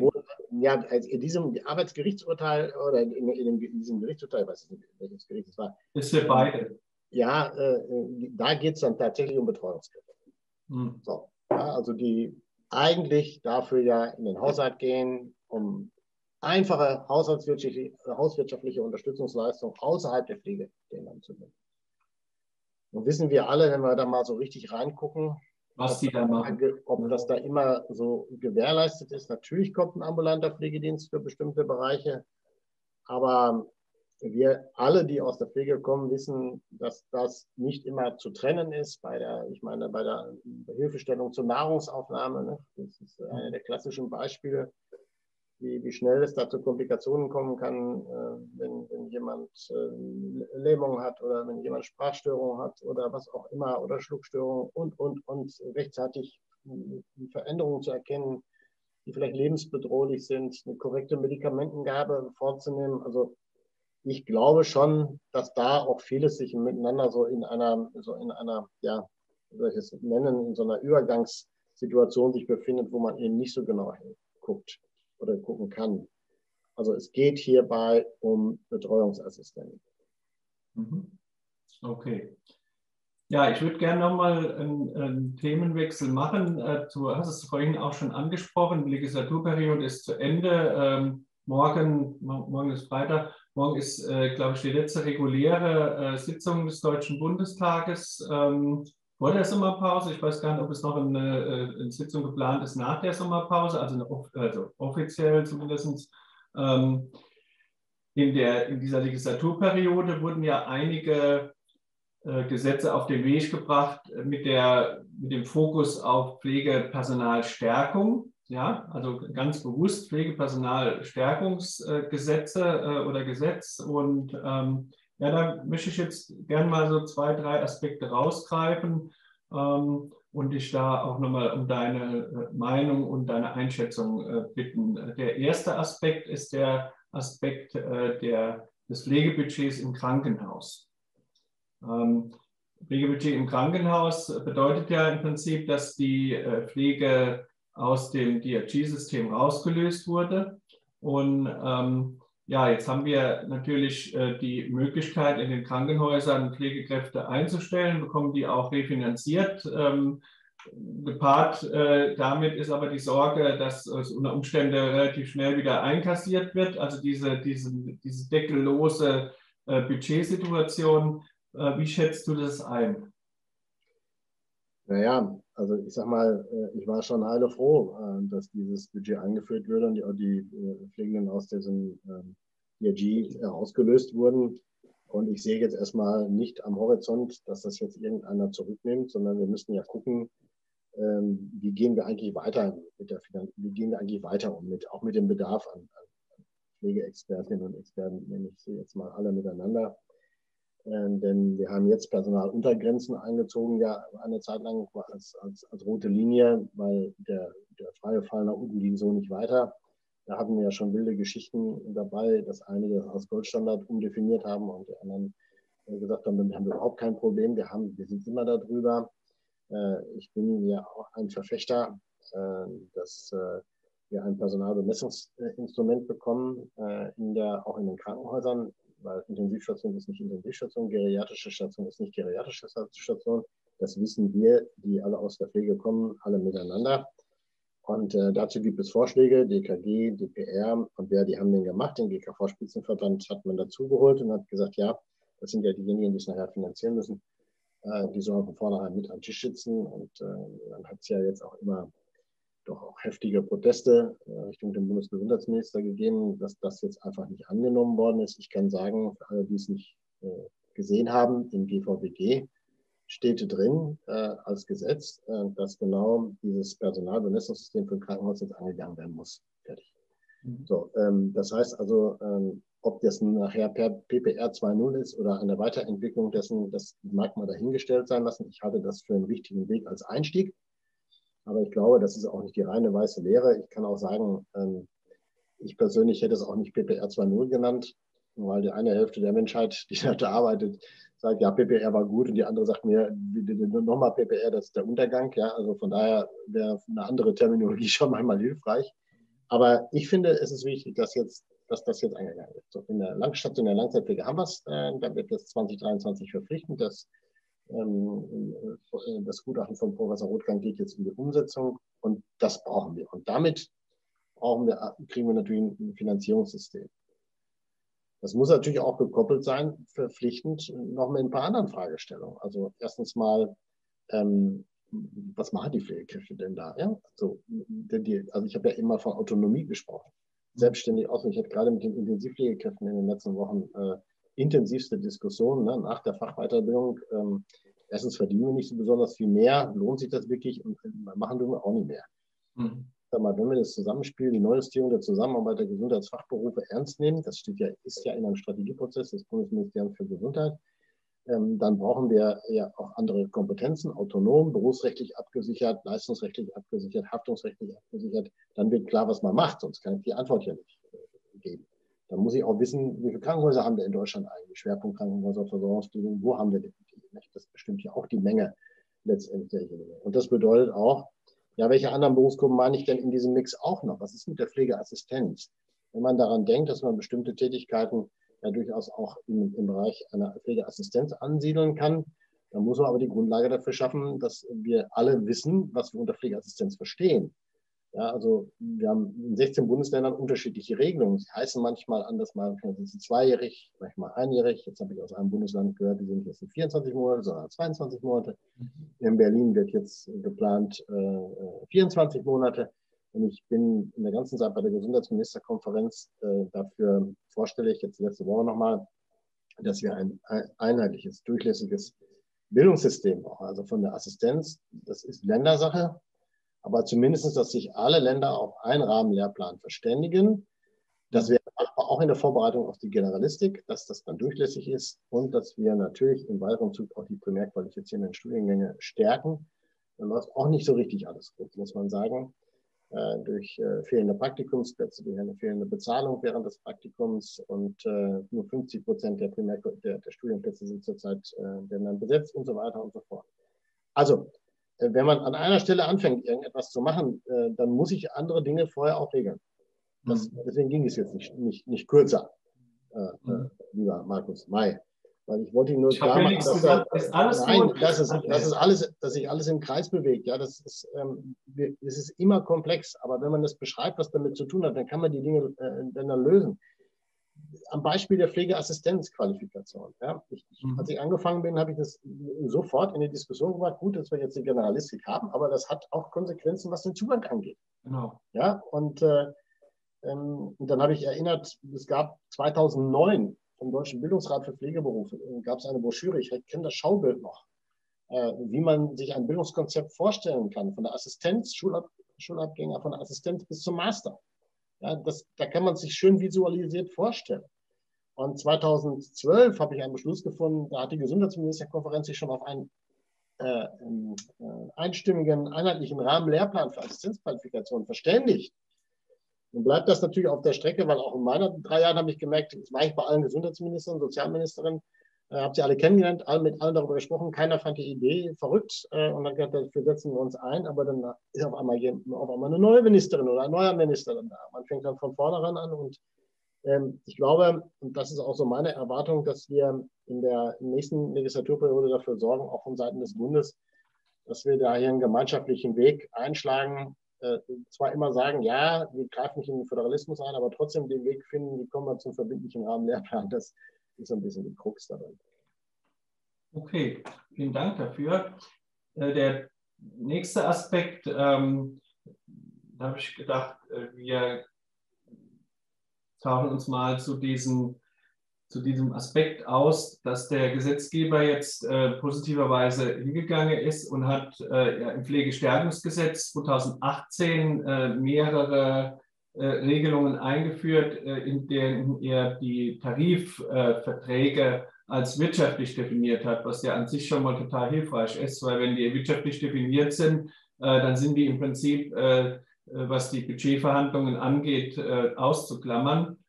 in diesem Arbeitsgerichtsurteil oder in diesem Gerichtsurteil, ich weiß nicht, welches Gericht es war. Das ist für beide. Ja, da geht es dann tatsächlich um Betreuungskräfte. So, ja, also die eigentlich dafür ja in den Haushalt gehen, um einfache hauswirtschaftliche Unterstützungsleistungen außerhalb der Pflege anzunehmen. Und wissen wir alle, wenn wir da mal so richtig reingucken, was die da machen, ob das da immer so gewährleistet ist. Natürlich kommt ein ambulanter Pflegedienst für bestimmte Bereiche, aber wir alle, die aus der Pflege kommen, wissen, dass das nicht immer zu trennen ist bei der Hilfestellung zur Nahrungsaufnahme. Ne? Das ist eine der klassischen Beispiele, wie schnell es da zu Komplikationen kommen kann, wenn jemand Lähmung hat oder wenn jemand Sprachstörungen hat oder was auch immer oder Schluckstörungen und rechtzeitig Veränderungen zu erkennen, die vielleicht lebensbedrohlich sind, eine korrekte Medikamentengabe vorzunehmen. Also ich glaube schon, dass da auch vieles sich miteinander so in einer soll ich es nennen, in so einer Übergangssituation sich befindet, wo man eben nicht so genau guckt oder gucken kann. Also es geht hierbei um Betreuungsassistenten. Okay. Ja, ich würde gerne nochmal einen Themenwechsel machen. Du hast es vorhin auch schon angesprochen, die Legislaturperiode ist zu Ende. Morgen ist Freitag, morgen ist, glaube ich, die letzte reguläre Sitzung des Deutschen Bundestages vor der Sommerpause. Ich weiß gar nicht, ob es noch eine Sitzung geplant ist nach der Sommerpause, also offiziell zumindest. In dieser Legislaturperiode wurden ja einige Gesetze auf den Weg gebracht mit dem Fokus auf Pflegepersonalstärkung. Ja, also ganz bewusst Pflegepersonalstärkungsgesetze oder Gesetz. Und ja, da möchte ich jetzt gerne mal so 2, 3 Aspekte rausgreifen und dich da auch nochmal um deine Meinung und deine Einschätzung bitten. Der erste Aspekt ist der Aspekt des Pflegebudgets im Krankenhaus. Pflegebudget im Krankenhaus bedeutet ja im Prinzip, dass die Pflege aus dem DRG-System rausgelöst wurde. Und ja, jetzt haben wir natürlich die Möglichkeit, in den Krankenhäusern Pflegekräfte einzustellen, bekommen die auch refinanziert. Gepaart damit ist aber die Sorge, dass es unter Umständen relativ schnell wieder einkassiert wird. Also diese deckellose Budgetsituation. Wie schätzt du das ein? Naja, also ich sag mal, ich war schon heilefroh, dass dieses Budget eingeführt wurde und die Pflegenden aus diesem DRG ausgelöst wurden. Und ich sehe jetzt erstmal nicht am Horizont, dass das jetzt irgendeiner zurücknimmt, sondern wir müssen ja gucken, wie gehen wir eigentlich weiter wie gehen wir eigentlich weiter auch mit dem Bedarf an Pflegeexpertinnen und Experten, nenne ich sie jetzt mal alle miteinander. Denn wir haben jetzt Personaluntergrenzen eingezogen, ja eine Zeit lang als rote Linie, weil der freie Fall nach unten ging so nicht weiter. Da hatten wir ja schon wilde Geschichten dabei, dass einige als Goldstandard umdefiniert haben und die anderen gesagt haben, damit haben wir überhaupt kein Problem, wir sind immer darüber. Ich bin ja auch ein Verfechter, dass wir ein Personalbemessungsinstrument bekommen, auch in den Krankenhäusern, weil Intensivstation ist nicht Intensivstation, geriatrische Station ist nicht geriatrische Station. Das wissen wir, die alle aus der Pflege kommen, alle miteinander. Und dazu gibt es Vorschläge, DKG, DPR und die haben den gemacht, den GKV-Spitzenverband hat man dazugeholt und hat gesagt, ja, das sind ja diejenigen, die es nachher finanzieren müssen. Die sollen von vornherein mit am Tisch sitzen. Und dann hat es ja jetzt auch immer doch auch heftige Proteste Richtung dem Bundesgesundheitsminister gegeben, dass das jetzt einfach nicht angenommen worden ist. Ich kann sagen, für alle, die es nicht gesehen haben, im GVBG steht drin als Gesetz, dass genau dieses Personalbemessungssystem für ein Krankenhaus jetzt angegangen werden muss. Fertig. So, das heißt also, ob das nachher per PPR 2.0 ist oder eine Weiterentwicklung dessen, das mag mal dahingestellt sein lassen. Ich halte das für einen richtigen Weg als Einstieg. Aber ich glaube, das ist auch nicht die reine weiße Lehre. Ich kann auch sagen, ich persönlich hätte es auch nicht PPR 2.0 genannt, weil die eine Hälfte der Menschheit, die da arbeitet, sagt, ja, PPR war gut und die andere sagt mir, nochmal PPR, das ist der Untergang. Ja, also von daher wäre eine andere Terminologie schon manchmal hilfreich. Aber ich finde, es ist wichtig, dass das jetzt angegangen wird. So, in der langstationären Langzeitpflege haben wir es. Da wird es 2023 verpflichtend. Das Gutachten von Professor Rothgang geht jetzt in die Umsetzung und das brauchen wir. Und damit kriegen wir natürlich ein Finanzierungssystem. Das muss natürlich auch gekoppelt sein, verpflichtend, noch mit ein paar anderen Fragestellungen. Also erstens mal, was machen die Pflegekräfte denn da? Ja? Also ich habe ja immer von Autonomie gesprochen. Selbstständig aus. Ich hatte gerade mit den Intensivpflegekräften in den letzten Wochen intensivste Diskussionen nach der Fachweiterbildung. Erstens verdienen wir nicht so besonders viel mehr. Lohnt sich das wirklich? Und machen wir auch nicht mehr. Sag mal, wenn wir das Zusammenspiel, die Neujustierung der Zusammenarbeit der Gesundheitsfachberufe ernst nehmen, das ist ja in einem Strategieprozess des Bundesministeriums für Gesundheit, dann brauchen wir ja auch andere Kompetenzen, autonom, berufsrechtlich abgesichert, leistungsrechtlich abgesichert, haftungsrechtlich abgesichert. Dann wird klar, was man macht, sonst kann ich die Antwort ja nicht geben. Dann muss ich auch wissen, wie viele Krankenhäuser haben wir in Deutschland eigentlich, Schwerpunkt Krankenhäuser, Versorgungskliniken, wo haben wir die? Das bestimmt ja auch die Menge letztendlich derjenige. Und das bedeutet auch, ja, welche anderen Berufsgruppen meine ich denn in diesem Mix auch noch? Was ist mit der Pflegeassistenz? Wenn man daran denkt, dass man bestimmte Tätigkeiten ja durchaus auch im Bereich einer Pflegeassistenz ansiedeln kann, dann muss man aber die Grundlage dafür schaffen, dass wir alle wissen, was wir unter Pflegeassistenz verstehen. Ja, also wir haben in 16 Bundesländern unterschiedliche Regelungen. Sie heißen manchmal anders, mal sind sie zweijährig, manchmal einjährig. Jetzt habe ich aus einem Bundesland gehört, die sind jetzt nicht 24 Monate, sondern 22 Monate. In Berlin wird jetzt geplant 24 Monate. Und ich bin in der ganzen Zeit bei der Gesundheitsministerkonferenz dafür vorstellig, jetzt letzte Woche nochmal, dass wir ein einheitliches, durchlässiges Bildungssystem brauchen. Also von der Assistenz, das ist Ländersache, aber zumindest, dass sich alle Länder auf einen Rahmenlehrplan verständigen. Das wäre auch in der Vorbereitung auf die Generalistik, dass das dann durchlässig ist und dass wir natürlich im weiteren Zug auch die primär qualifizierenden Studiengänge stärken. Dann läuft auch nicht so richtig alles gut, muss man sagen. Durch fehlende Praktikumsplätze, durch eine fehlende Bezahlung während des Praktikums und nur 50% der Studienplätze sind zurzeit werden dann besetzt und so weiter und so fort. Also, wenn man an einer Stelle anfängt, irgendetwas zu machen, dann muss ich andere Dinge vorher auch regeln. Deswegen ging es jetzt nicht kürzer, lieber Markus May. Weil ich wollte Ihnen nur klar machen, dass sich alles im Kreis bewegt. Ja, das ist immer komplex. Aber wenn man das beschreibt, was damit zu tun hat, dann kann man die Dinge dann lösen. Am Beispiel der Pflegeassistenzqualifikation. Ja, als ich angefangen bin, habe ich das sofort in die Diskussion gebracht. Gut, dass wir jetzt die Generalistik haben, aber das hat auch Konsequenzen, was den Zugang angeht. Genau. Ja, und dann habe ich erinnert, es gab 2009 vom Deutschen Bildungsrat für Pflegeberufe gab es eine Broschüre, ich kenne das Schaubild noch, wie man sich ein Bildungskonzept vorstellen kann, von der Assistenz, Schulabgänger, von der Assistenz bis zum Master. Ja, da kann man sich schön visualisiert vorstellen. Und 2012 habe ich einen Beschluss gefunden, da hat die Gesundheitsministerkonferenz sich schon auf einen einstimmigen, einheitlichen Rahmenlehrplan für Assistenzqualifikationen verständigt. Nun bleibt das natürlich auf der Strecke, weil auch in meinen 3 Jahren habe ich gemerkt, das war ich bei allen Gesundheitsministern, Sozialministerinnen, habe sie alle kennengelernt, mit allen darüber gesprochen, keiner fand die Idee verrückt und dann gesagt, dafür setzen wir uns ein, aber dann ist auf einmal eine neue Ministerin oder ein neuer Minister dann da. Man fängt dann von vornherein an und ich glaube, und das ist auch so meine Erwartung, dass wir in der nächsten Legislaturperiode dafür sorgen, auch von Seiten des Bundes, dass wir da hier einen gemeinschaftlichen Weg einschlagen, zwar immer sagen, ja, wir greifen nicht in den Föderalismus ein, aber trotzdem den Weg finden, wie kommen wir zum verbindlichen Rahmenlehrplan. Das ist ein bisschen die Krux darin. Okay, vielen Dank dafür. Der nächste Aspekt, da habe ich gedacht, wir tauchen uns mal zu diesem Aspekt aus, dass der Gesetzgeber jetzt positiverweise hingegangen ist und hat im Pflegestärkungsgesetz 2018 mehrere Regelungen eingeführt, in denen er die Tarifverträge als wirtschaftlich definiert hat, was ja an sich schon mal total hilfreich ist, weil wenn die wirtschaftlich definiert sind, dann sind die im Prinzip, was die Budgetverhandlungen angeht, auszuklammern.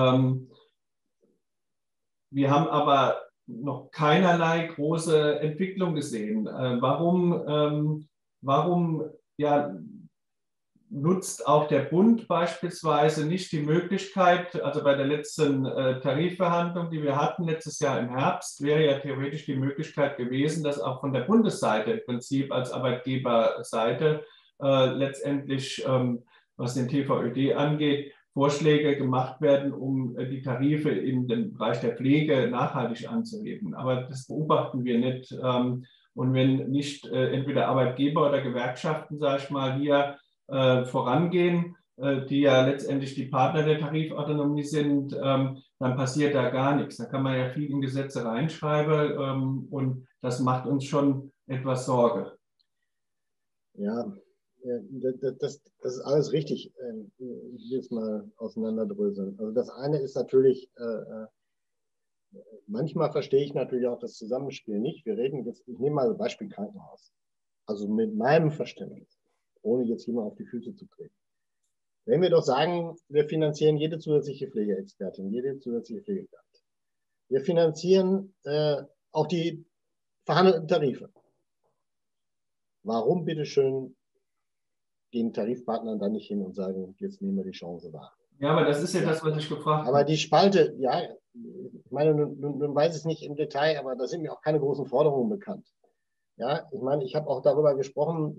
Wir haben aber noch keinerlei große Entwicklung gesehen. Warum ja, nutzt auch der Bund beispielsweise nicht die Möglichkeit, also bei der letzten Tarifverhandlung, die wir hatten letztes Jahr im Herbst, wäre ja theoretisch die Möglichkeit gewesen, dass auch von der Bundesseite im Prinzip als Arbeitgeberseite letztendlich, was den TVÖD angeht, Vorschläge gemacht werden, um die Tarife in dem Bereich der Pflege nachhaltig anzuheben. Aber das beobachten wir nicht. Und wenn nicht entweder Arbeitgeber oder Gewerkschaften, sage ich mal, hier vorangehen, die ja letztendlich die Partner der Tarifautonomie sind, dann passiert da gar nichts. Da kann man ja viel in Gesetze reinschreiben und das macht uns schon etwas Sorge. Ja, das ist alles richtig. Ich will es mal auseinanderdröseln. Also das eine ist natürlich, manchmal verstehe ich natürlich auch das Zusammenspiel nicht. Wir reden jetzt, ich nehme mal ein Beispiel Krankenhaus. Also mit meinem Verständnis, ohne jetzt jemand auf die Füße zu treten. Wenn wir doch sagen, wir finanzieren jede zusätzliche Pflegeexpertin, jede zusätzliche Pflegekraft. Wir finanzieren auch die verhandelten Tarife. warum bitteschön gehen Tarifpartner dann nicht hin und sagen, jetzt nehmen wir die Chance wahr? Ja, aber das ist ja das, was ich gefragt habe. Aber die Spalte, ja, ich meine, nun weiß ich es nicht im Detail, aber da sind mir auch keine großen Forderungen bekannt. Ja, ich meine, ich habe auch darüber gesprochen,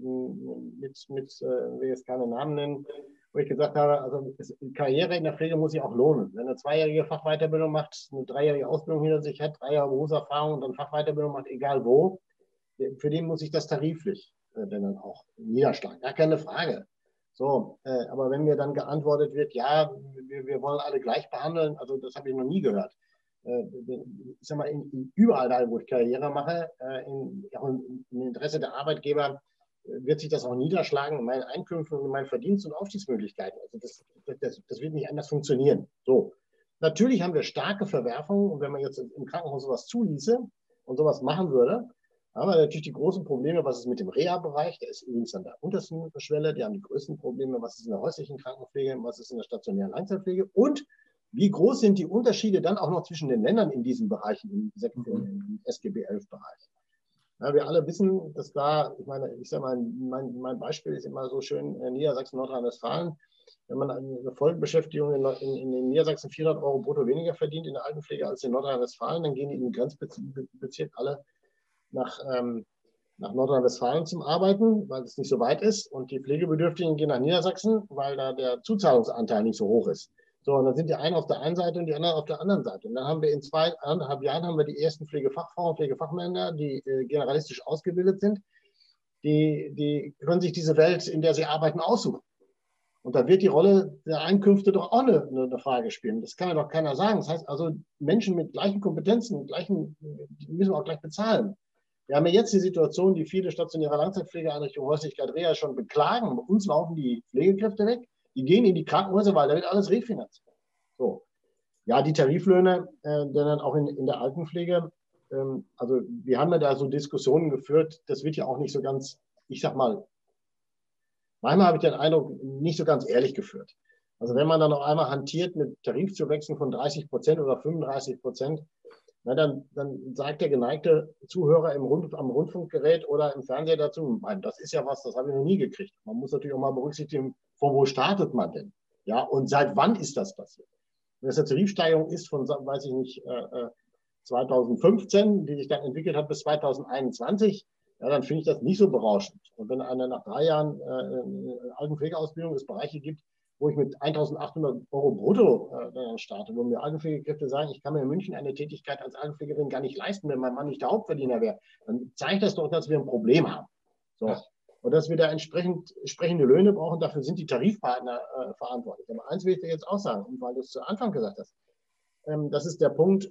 will jetzt keine Namen nennen, wo ich gesagt habe, also Karriere in der Pflege muss sich auch lohnen. Wenn eine 2-jährige Fachweiterbildung macht, eine 3-jährige Ausbildung hinter sich hat, 3 Jahre Berufserfahrung und dann Fachweiterbildung macht, egal wo, für den muss ich das tariflich dann auch niederschlagen. Gar keine Frage. So, aber wenn mir dann geantwortet wird, ja, wir wollen alle gleich behandeln, also das habe ich noch nie gehört. Ich sag mal, überall da, wo ich Karriere mache, im Interesse der Arbeitgeber, wird sich das auch niederschlagen in meinen Einkünften und in meinen Verdienst- und Aufstiegsmöglichkeiten. Also das wird nicht anders funktionieren. So. Natürlich haben wir starke Verwerfungen und wenn man jetzt im Krankenhaus sowas zuließe und sowas machen würde, haben wir natürlich die großen Probleme, was ist mit dem Reha-Bereich, der ist übrigens an der untersten Schwelle, die haben die größten Probleme, was ist in der häuslichen Krankenpflege, was ist in der stationären Langzeitpflege und wie groß sind die Unterschiede dann auch noch zwischen den Ländern in diesen Bereichen, im SGB-11-Bereich. Ja, wir alle wissen, dass da, ich sage mal, mein Beispiel ist immer so schön, Niedersachsen, Nordrhein-Westfalen. Wenn man eine Vollbeschäftigung in Niedersachsen 400 € brutto weniger verdient in der Altenpflege als in Nordrhein-Westfalen, dann gehen die in den Grenzbezirk alle nach Nordrhein-Westfalen zum Arbeiten, weil es nicht so weit ist. Und die Pflegebedürftigen gehen nach Niedersachsen, weil da der Zuzahlungsanteil nicht so hoch ist. So, und dann sind die einen auf der einen Seite und die anderen auf der anderen Seite. Und dann haben wir in 2,5 Jahren haben wir die ersten Pflegefachfrauen, Pflegefachmänner, die generalistisch ausgebildet sind. Die können sich diese Welt, in der sie arbeiten, aussuchen. Und da wird die Rolle der Einkünfte doch auch eine Frage spielen. Das kann ja doch keiner sagen. Das heißt also, Menschen mit gleichen Kompetenzen, die müssen wir auch gleich bezahlen. Wir haben ja jetzt die Situation, die viele stationäre Langzeitpflegeeinrichtungen, Häuslichkeit, Reha schon beklagen. Bei uns laufen die Pflegekräfte weg. Die gehen in die Krankenhäuser, weil da wird alles refinanziert. So. Ja, die Tariflöhne, dann auch in der Altenpflege. Also wir haben ja da so Diskussionen geführt. Das wird ja auch nicht so ganz, ich sag mal, manchmal habe ich den Eindruck, nicht so ganz ehrlich geführt. Also wenn man dann auf einmal hantiert mit Tarifzuwächsen von 30% oder 35%, na, dann sagt der geneigte Zuhörer am Rundfunkgerät oder im Fernseher dazu, das ist ja was, das habe ich noch nie gekriegt. Man muss natürlich auch mal berücksichtigen, von wo startet man denn? Ja, und seit wann ist das passiert? Wenn es eine Tarifsteigerung ist von, weiß ich nicht, 2015, die sich dann entwickelt hat bis 2021, ja, dann finde ich das nicht so berauschend. Und wenn einer nach 3 Jahren Altenpflegeausbildung es Bereiche gibt, wo ich mit 1.800 € brutto starte, wo mir Altenpflegekräfte sagen, ich kann mir in München eine Tätigkeit als Altenpflegerin gar nicht leisten, wenn mein Mann nicht der Hauptverdiener wäre, dann zeigt das doch, dass wir ein Problem haben. So. Und dass wir da entsprechende Löhne brauchen, dafür sind die Tarifpartner verantwortlich. Aber eins will ich dir jetzt auch sagen, weil du es zu Anfang gesagt hast, das ist der Punkt,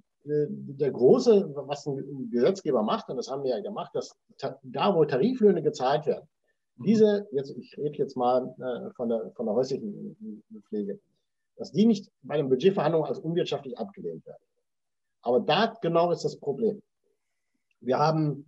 der große, was ein Gesetzgeber macht, und das haben wir ja gemacht, dass da, wo Tariflöhne gezahlt werden, ich rede jetzt mal von der häuslichen Pflege, dass die nicht bei den Budgetverhandlungen als unwirtschaftlich abgelehnt werden. Aber da genau ist das Problem. Wir haben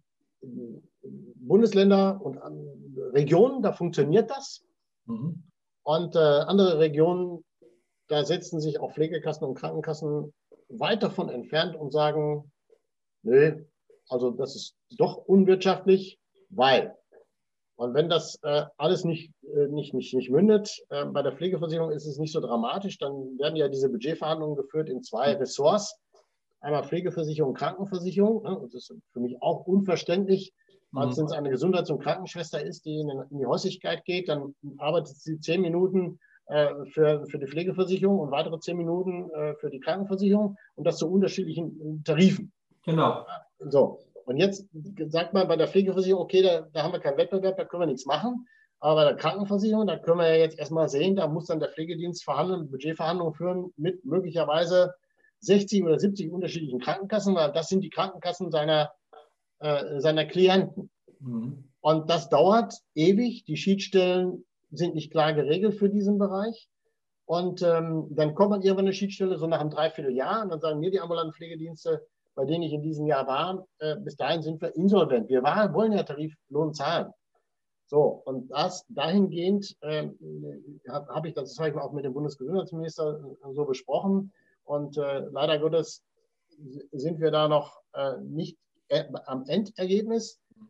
Bundesländer und Regionen, da funktioniert das. Mhm. Und andere Regionen, da setzen sich auch Pflegekassen und Krankenkassen weit davon entfernt und sagen, nö, also das ist doch unwirtschaftlich, weil. Und wenn das alles nicht mündet, bei der Pflegeversicherung ist es nicht so dramatisch, dann werden ja diese Budgetverhandlungen geführt in 2 Ressorts. Einmal Pflegeversicherung und Krankenversicherung. Ne? Das ist für mich auch unverständlich. Wenn es eine Gesundheits- und Krankenschwester ist, die in die Häuslichkeit geht, dann arbeitet sie 10 Minuten für die Pflegeversicherung und weitere 10 Minuten für die Krankenversicherung und das zu unterschiedlichen Tarifen. Genau. So. Und jetzt sagt man bei der Pflegeversicherung, okay, da haben wir keinen Wettbewerb, da können wir nichts machen. Aber bei der Krankenversicherung, da können wir ja jetzt erstmal sehen, da muss dann der Pflegedienst Budgetverhandlungen führen mit möglicherweise 60 oder 70 unterschiedlichen Krankenkassen, weil das sind die Krankenkassen seiner Klienten. Mhm. Und das dauert ewig. Die Schiedsstellen sind nicht klar geregelt für diesen Bereich. Und dann kommt man irgendwann eine Schiedsstelle, so nach einem Dreivierteljahr, und dann sagen mir die ambulanten Pflegedienste, bei denen ich in diesem Jahr war, bis dahin sind wir insolvent. Wir wollen ja Tariflohn zahlen. So, und dahingehend habe ich das auch mit dem Bundesgesundheitsminister so besprochen. Und leider Gottes sind wir da noch nicht am Endergebnis.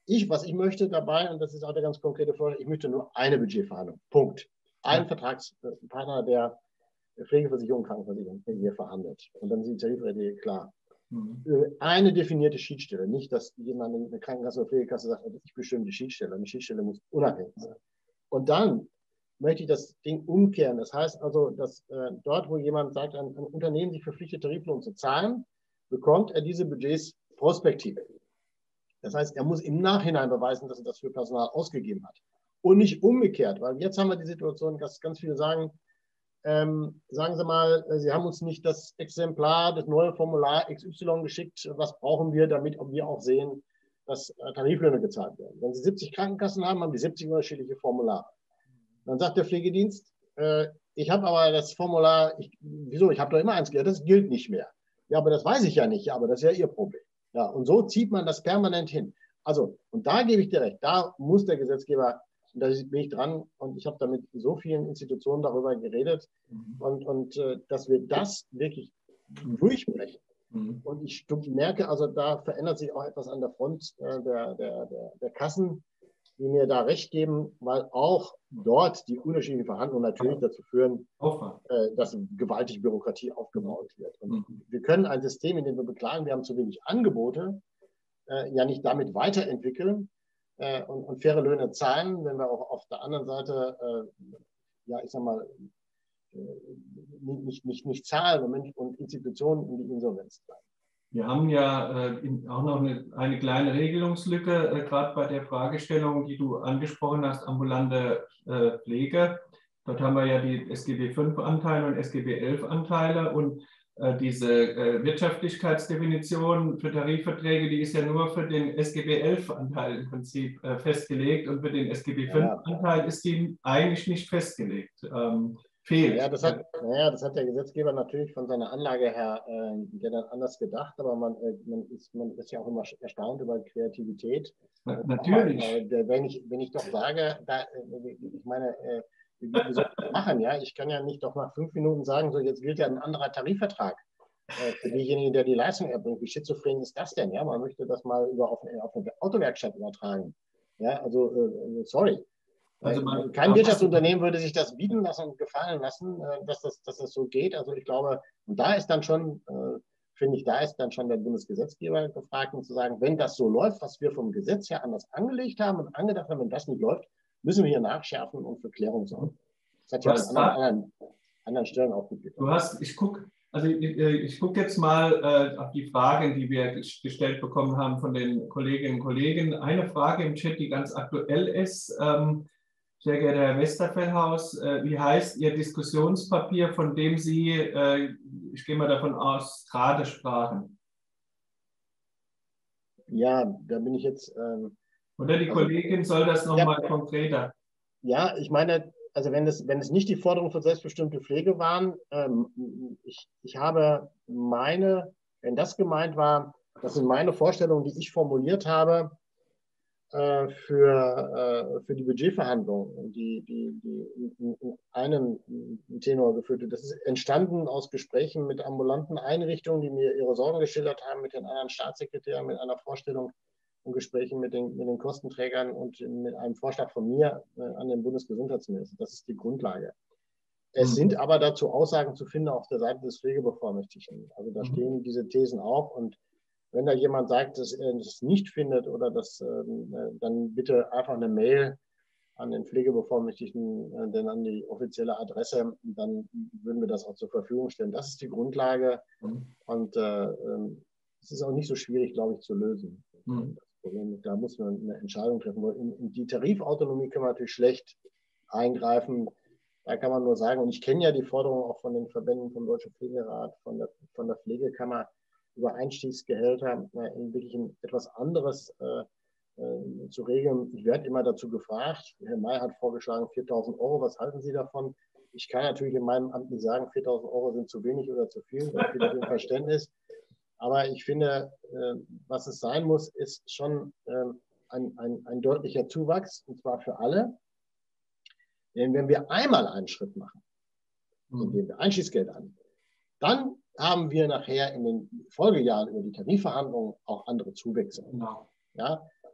was ich möchte dabei, und das ist auch der ganz konkrete Vorschlag, ich möchte nur eine Budgetverhandlung. Punkt. Ein Vertragspartner der Pflegeversicherung, Krankenversicherung, der hier verhandelt. Und dann sind die Tarifverträge klar. Eine definierte Schiedsstelle, nicht, dass jemand in der Krankenkasse oder Pflegekasse sagt, ich bestimme die Schiedsstelle. Und die Schiedsstelle muss unabhängig sein. Und dann möchte ich das Ding umkehren. Das heißt also, dass dort, wo jemand sagt, ein Unternehmen sich verpflichtet, Tariflohn zu zahlen, bekommt er diese Budgets prospektiv. Das heißt, er muss im Nachhinein beweisen, dass er das für Personal ausgegeben hat. Und nicht umgekehrt, weil jetzt haben wir die Situation, dass ganz viele sagen, sagen Sie mal, Sie haben uns nicht das Exemplar, das neue Formular XY geschickt. Was brauchen wir, damit wir auch sehen, dass Tariflöhne gezahlt werden? Wenn Sie 70 Krankenkassen haben, haben die 70 unterschiedliche Formulare. Dann sagt der Pflegedienst, ich habe aber das Formular, wieso, ich habe doch immer eins gehört, das gilt nicht mehr. Ja, aber das weiß ich ja nicht, ja, aber das ist ja Ihr Problem. Ja, und so zieht man das permanent hin. Also, und da gebe ich dir recht, da muss der Gesetzgeber, da bin ich dran und ich habe da mit so vielen Institutionen darüber geredet und dass wir das wirklich durchbrechen. Und ich merke, also da verändert sich auch etwas an der Front der Kassen, die mir da recht geben, weil auch dort die unterschiedlichen Verhandlungen natürlich dazu führen, dass gewaltig Bürokratie aufgebaut wird. Und wir können ein System, in dem wir beklagen, wir haben zu wenig Angebote, ja nicht damit weiterentwickeln und faire Löhne zahlen, wenn wir auch auf der anderen Seite, ja, ich sag mal, nicht zahlen und Institutionen in die Insolvenz bleiben. Wir haben ja auch noch eine kleine Regelungslücke, gerade bei der Fragestellung, die du angesprochen hast, ambulante Pflege. Dort haben wir ja die SGB V-Anteile und SGB XI-Anteile und diese Wirtschaftlichkeitsdefinition für Tarifverträge, die ist ja nur für den SGB XI-Anteil im Prinzip festgelegt und für den SGB V-Anteil ist die eigentlich nicht festgelegt. Fehlt. Ja, das hat der Gesetzgeber natürlich von seiner Anlage her der dann anders gedacht, aber man ist ja auch immer erstaunt über Kreativität. Natürlich. Wenn ich doch sage, ich meine, wie soll ich das machen? Ja? Ich kann ja nicht doch nach 5 Minuten sagen, so jetzt gilt ja ein anderer Tarifvertrag für denjenigen, der die Leistung erbringt. Wie schizophren ist das denn? Ja? Man möchte das mal auf eine Autowerkstatt übertragen. Ja, also sorry. Also kein Wirtschaftsunternehmen würde sich das bieten lassen und gefallen lassen, dass das so geht. Also ich glaube, und da ist dann schon, finde ich, da ist dann schon der Bundesgesetzgeber gefragt, um zu sagen, wenn das so läuft, was wir vom Gesetz her anders angelegt haben und angedacht haben, wenn das nicht läuft, müssen wir hier nachschärfen und für Klärung sorgen. Das hat ja an anderen Stellen auch gut getan. Ich gucke jetzt mal auf die Fragen, die wir gestellt bekommen haben von den Kolleginnen und Kollegen. Eine Frage im Chat, die ganz aktuell ist. Sehr geehrter Herr Westerfellhaus, wie heißt Ihr Diskussionspapier, von dem Sie, ich gehe mal davon aus, gerade sprachen? Ja, da bin ich jetzt. Oder die Kollegin soll das nochmal konkreter? Ja, ich meine, also wenn es nicht die Forderung für selbstbestimmte Pflege waren, ich habe wenn das gemeint war, das sind meine Vorstellungen, die ich formuliert habe, für die Budgetverhandlungen, die in einem Tenor geführt wird. Das ist entstanden aus Gesprächen mit ambulanten Einrichtungen, die mir ihre Sorgen geschildert haben, mit den anderen Staatssekretären, mit einer Vorstellung und Gesprächen mit den Kostenträgern und mit einem Vorschlag von mir an den Bundesgesundheitsminister. Das ist die Grundlage. Es sind aber dazu Aussagen zu finden auf der Seite des Pflegebevollmächtigten. Also da stehen diese Thesen auch und wenn da jemand sagt, dass er es nicht findet oder dann bitte einfach eine Mail an den Pflegebevollmächtigten, denn an die offizielle Adresse, dann würden wir das auch zur Verfügung stellen. Das ist die Grundlage und es ist auch nicht so schwierig, glaube ich, zu lösen. Das Problem, da muss man eine Entscheidung treffen. In die Tarifautonomie können wir natürlich schlecht eingreifen. Da kann man nur sagen, und ich kenne ja die Forderung auch von den Verbänden vom Deutschen Pflegerat, von der Pflegekammer, über Einstiegsgehälter in wirklich etwas anderes zu regeln. Ich werde immer dazu gefragt, Herr May hat vorgeschlagen 4.000 €, was halten Sie davon? Ich kann natürlich in meinem Amt nicht sagen, 4.000 € sind zu wenig oder zu viel, da bin ich im Verständnis. Aber ich finde, was es sein muss, ist schon ein deutlicher Zuwachs, und zwar für alle. Denn wenn wir einmal einen Schritt machen, indem wir Einstiegsgeld anbieten, dann haben wir nachher in den Folgejahren über die Tarifverhandlungen auch andere Zuwächse. Genau. Ja?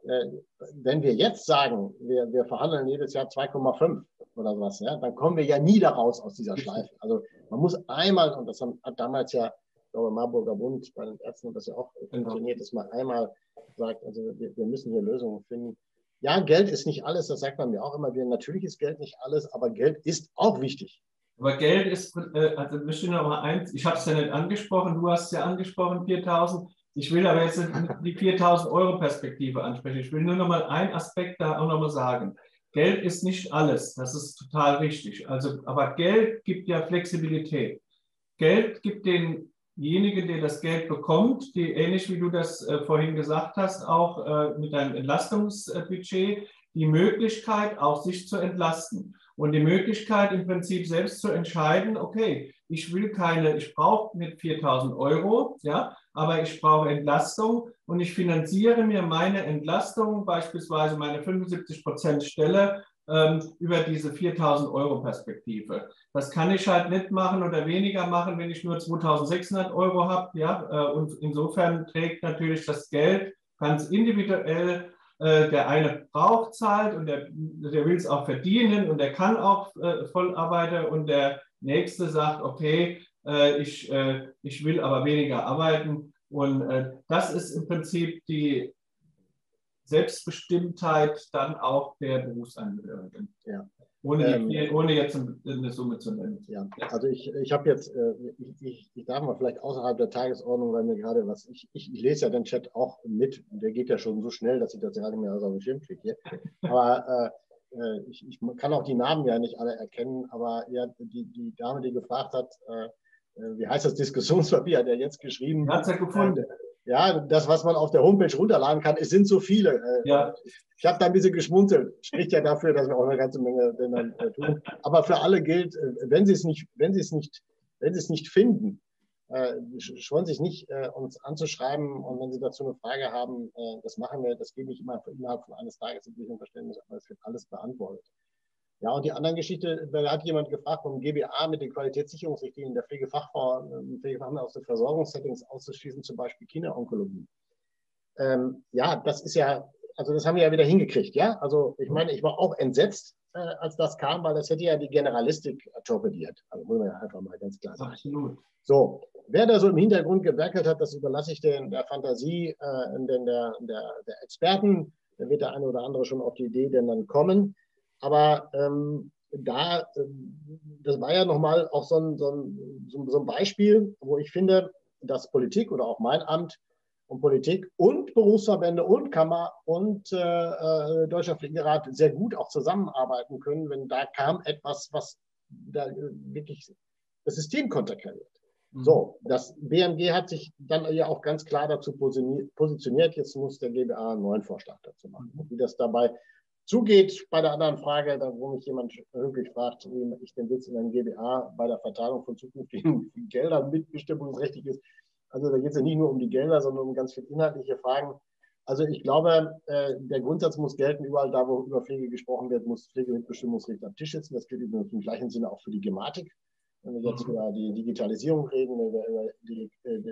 wenn wir jetzt sagen, wir verhandeln jedes Jahr 2,5 oder sowas, ja, dann kommen wir ja nie da raus aus dieser Schleife. Also man muss einmal, und das hat damals ja, ich glaube, Marburger Bund bei den Ärzten hat das ja auch funktioniert, dass man einmal sagt, also wir müssen hier Lösungen finden. Ja, Geld ist nicht alles, das sagt man mir auch immer wieder. Natürlich ist Geld nicht alles, aber Geld ist auch wichtig. Aber Geld ist, also möchte ich noch mal eins, ich habe es ja nicht angesprochen, du hast es ja angesprochen, 4.000. Ich will aber jetzt die 4.000 Euro Perspektive ansprechen. Ich will nur noch mal einen Aspekt da auch noch mal sagen. Geld ist nicht alles, das ist total richtig. Also, aber Geld gibt ja Flexibilität. Geld gibt denjenigen, der das Geld bekommt, die, ähnlich wie du das vorhin gesagt hast, auch mit deinem Entlastungsbudget, die Möglichkeit, auch sich zu entlasten. Und die Möglichkeit, im Prinzip selbst zu entscheiden, okay, ich brauche nicht 4.000 Euro, ja, aber ich brauche Entlastung und ich finanziere mir meine Entlastung, beispielsweise meine 75% Stelle, über diese 4.000 Euro Perspektive. Das kann ich halt nicht machen oder weniger machen, wenn ich nur 2.600 Euro habe, ja, und insofern trägt natürlich das Geld ganz individuell. Der eine braucht zahlt und der will es auch verdienen und der kann auch Vollarbeiter und der nächste sagt, okay, ich will aber weniger arbeiten. Und das ist im Prinzip die Selbstbestimmtheit dann auch der Berufsangehörigen. Ja. Ohne jetzt eine Summe zu nennen. Ja, also ich habe jetzt, ich darf mal vielleicht außerhalb der Tagesordnung, weil mir gerade ich lese ja den Chat auch mit, der geht ja schon so schnell, dass ich das gar nicht mehr aus dem Schirm kriege. Aber ich kann auch die Namen ja nicht alle erkennen, aber ja, die Dame, die gefragt hat, wie heißt das Diskussionspapier, hat er jetzt geschrieben. Hat es ja gefunden. Ja, das, was man auf der Homepage runterladen kann, es sind so viele. Ja. Ich habe da ein bisschen geschmunzelt. Spricht ja dafür, dass wir auch eine ganze Menge tun. Aber für alle gilt, wenn sie es nicht finden, scheuen sich nicht, uns anzuschreiben. Und wenn Sie dazu eine Frage haben, das machen wir. Das geht nicht immer innerhalb von eines Tages mit diesem Verständnis, aber es wird alles beantwortet. Ja, und die andere Geschichte, da hat jemand gefragt, vom GBA mit den Qualitätssicherungsrichtlinien der Pflegefachmann aus den Versorgungssettings auszuschließen, zum Beispiel Kinderonkologie. Ja, das ist ja, also das haben wir ja wieder hingekriegt, ja. Also ich meine, ich war auch entsetzt, als das kam, weil das hätte ja die Generalistik torpediert. Also muss man ja einfach mal ganz klar sagen. Absolut. So, wer da so im Hintergrund gewerkelt hat, das überlasse ich der Fantasie der Experten. Da wird der eine oder andere schon auf die Idee denn dann kommen. Aber das war ja nochmal auch so ein Beispiel, wo ich finde, dass Politik oder auch mein Amt und Politik und Berufsverbände und Kammer und Deutscher Pflegerat sehr gut auch zusammenarbeiten können, wenn da kam etwas, was da wirklich das System konterkariert. So, das BMG hat sich dann ja auch ganz klar dazu positioniert. Jetzt muss der GBA einen neuen Vorschlag dazu machen. Und wie das dabei zugeht bei der anderen Frage, wo mich jemand höflich fragt, wie ich den Sitz in einem GBA bei der Verteilung von zukünftigen Geldern mitbestimmungsrechtlich ist. Also da geht es ja nicht nur um die Gelder, sondern um ganz viele inhaltliche Fragen. Also ich glaube, der Grundsatz muss gelten, überall da, wo über Pflege gesprochen wird, muss Pflegemitbestimmungsrecht am Tisch sitzen. Das gilt übrigens im gleichen Sinne auch für die Gematik. Wenn wir jetzt über die Digitalisierung reden, über die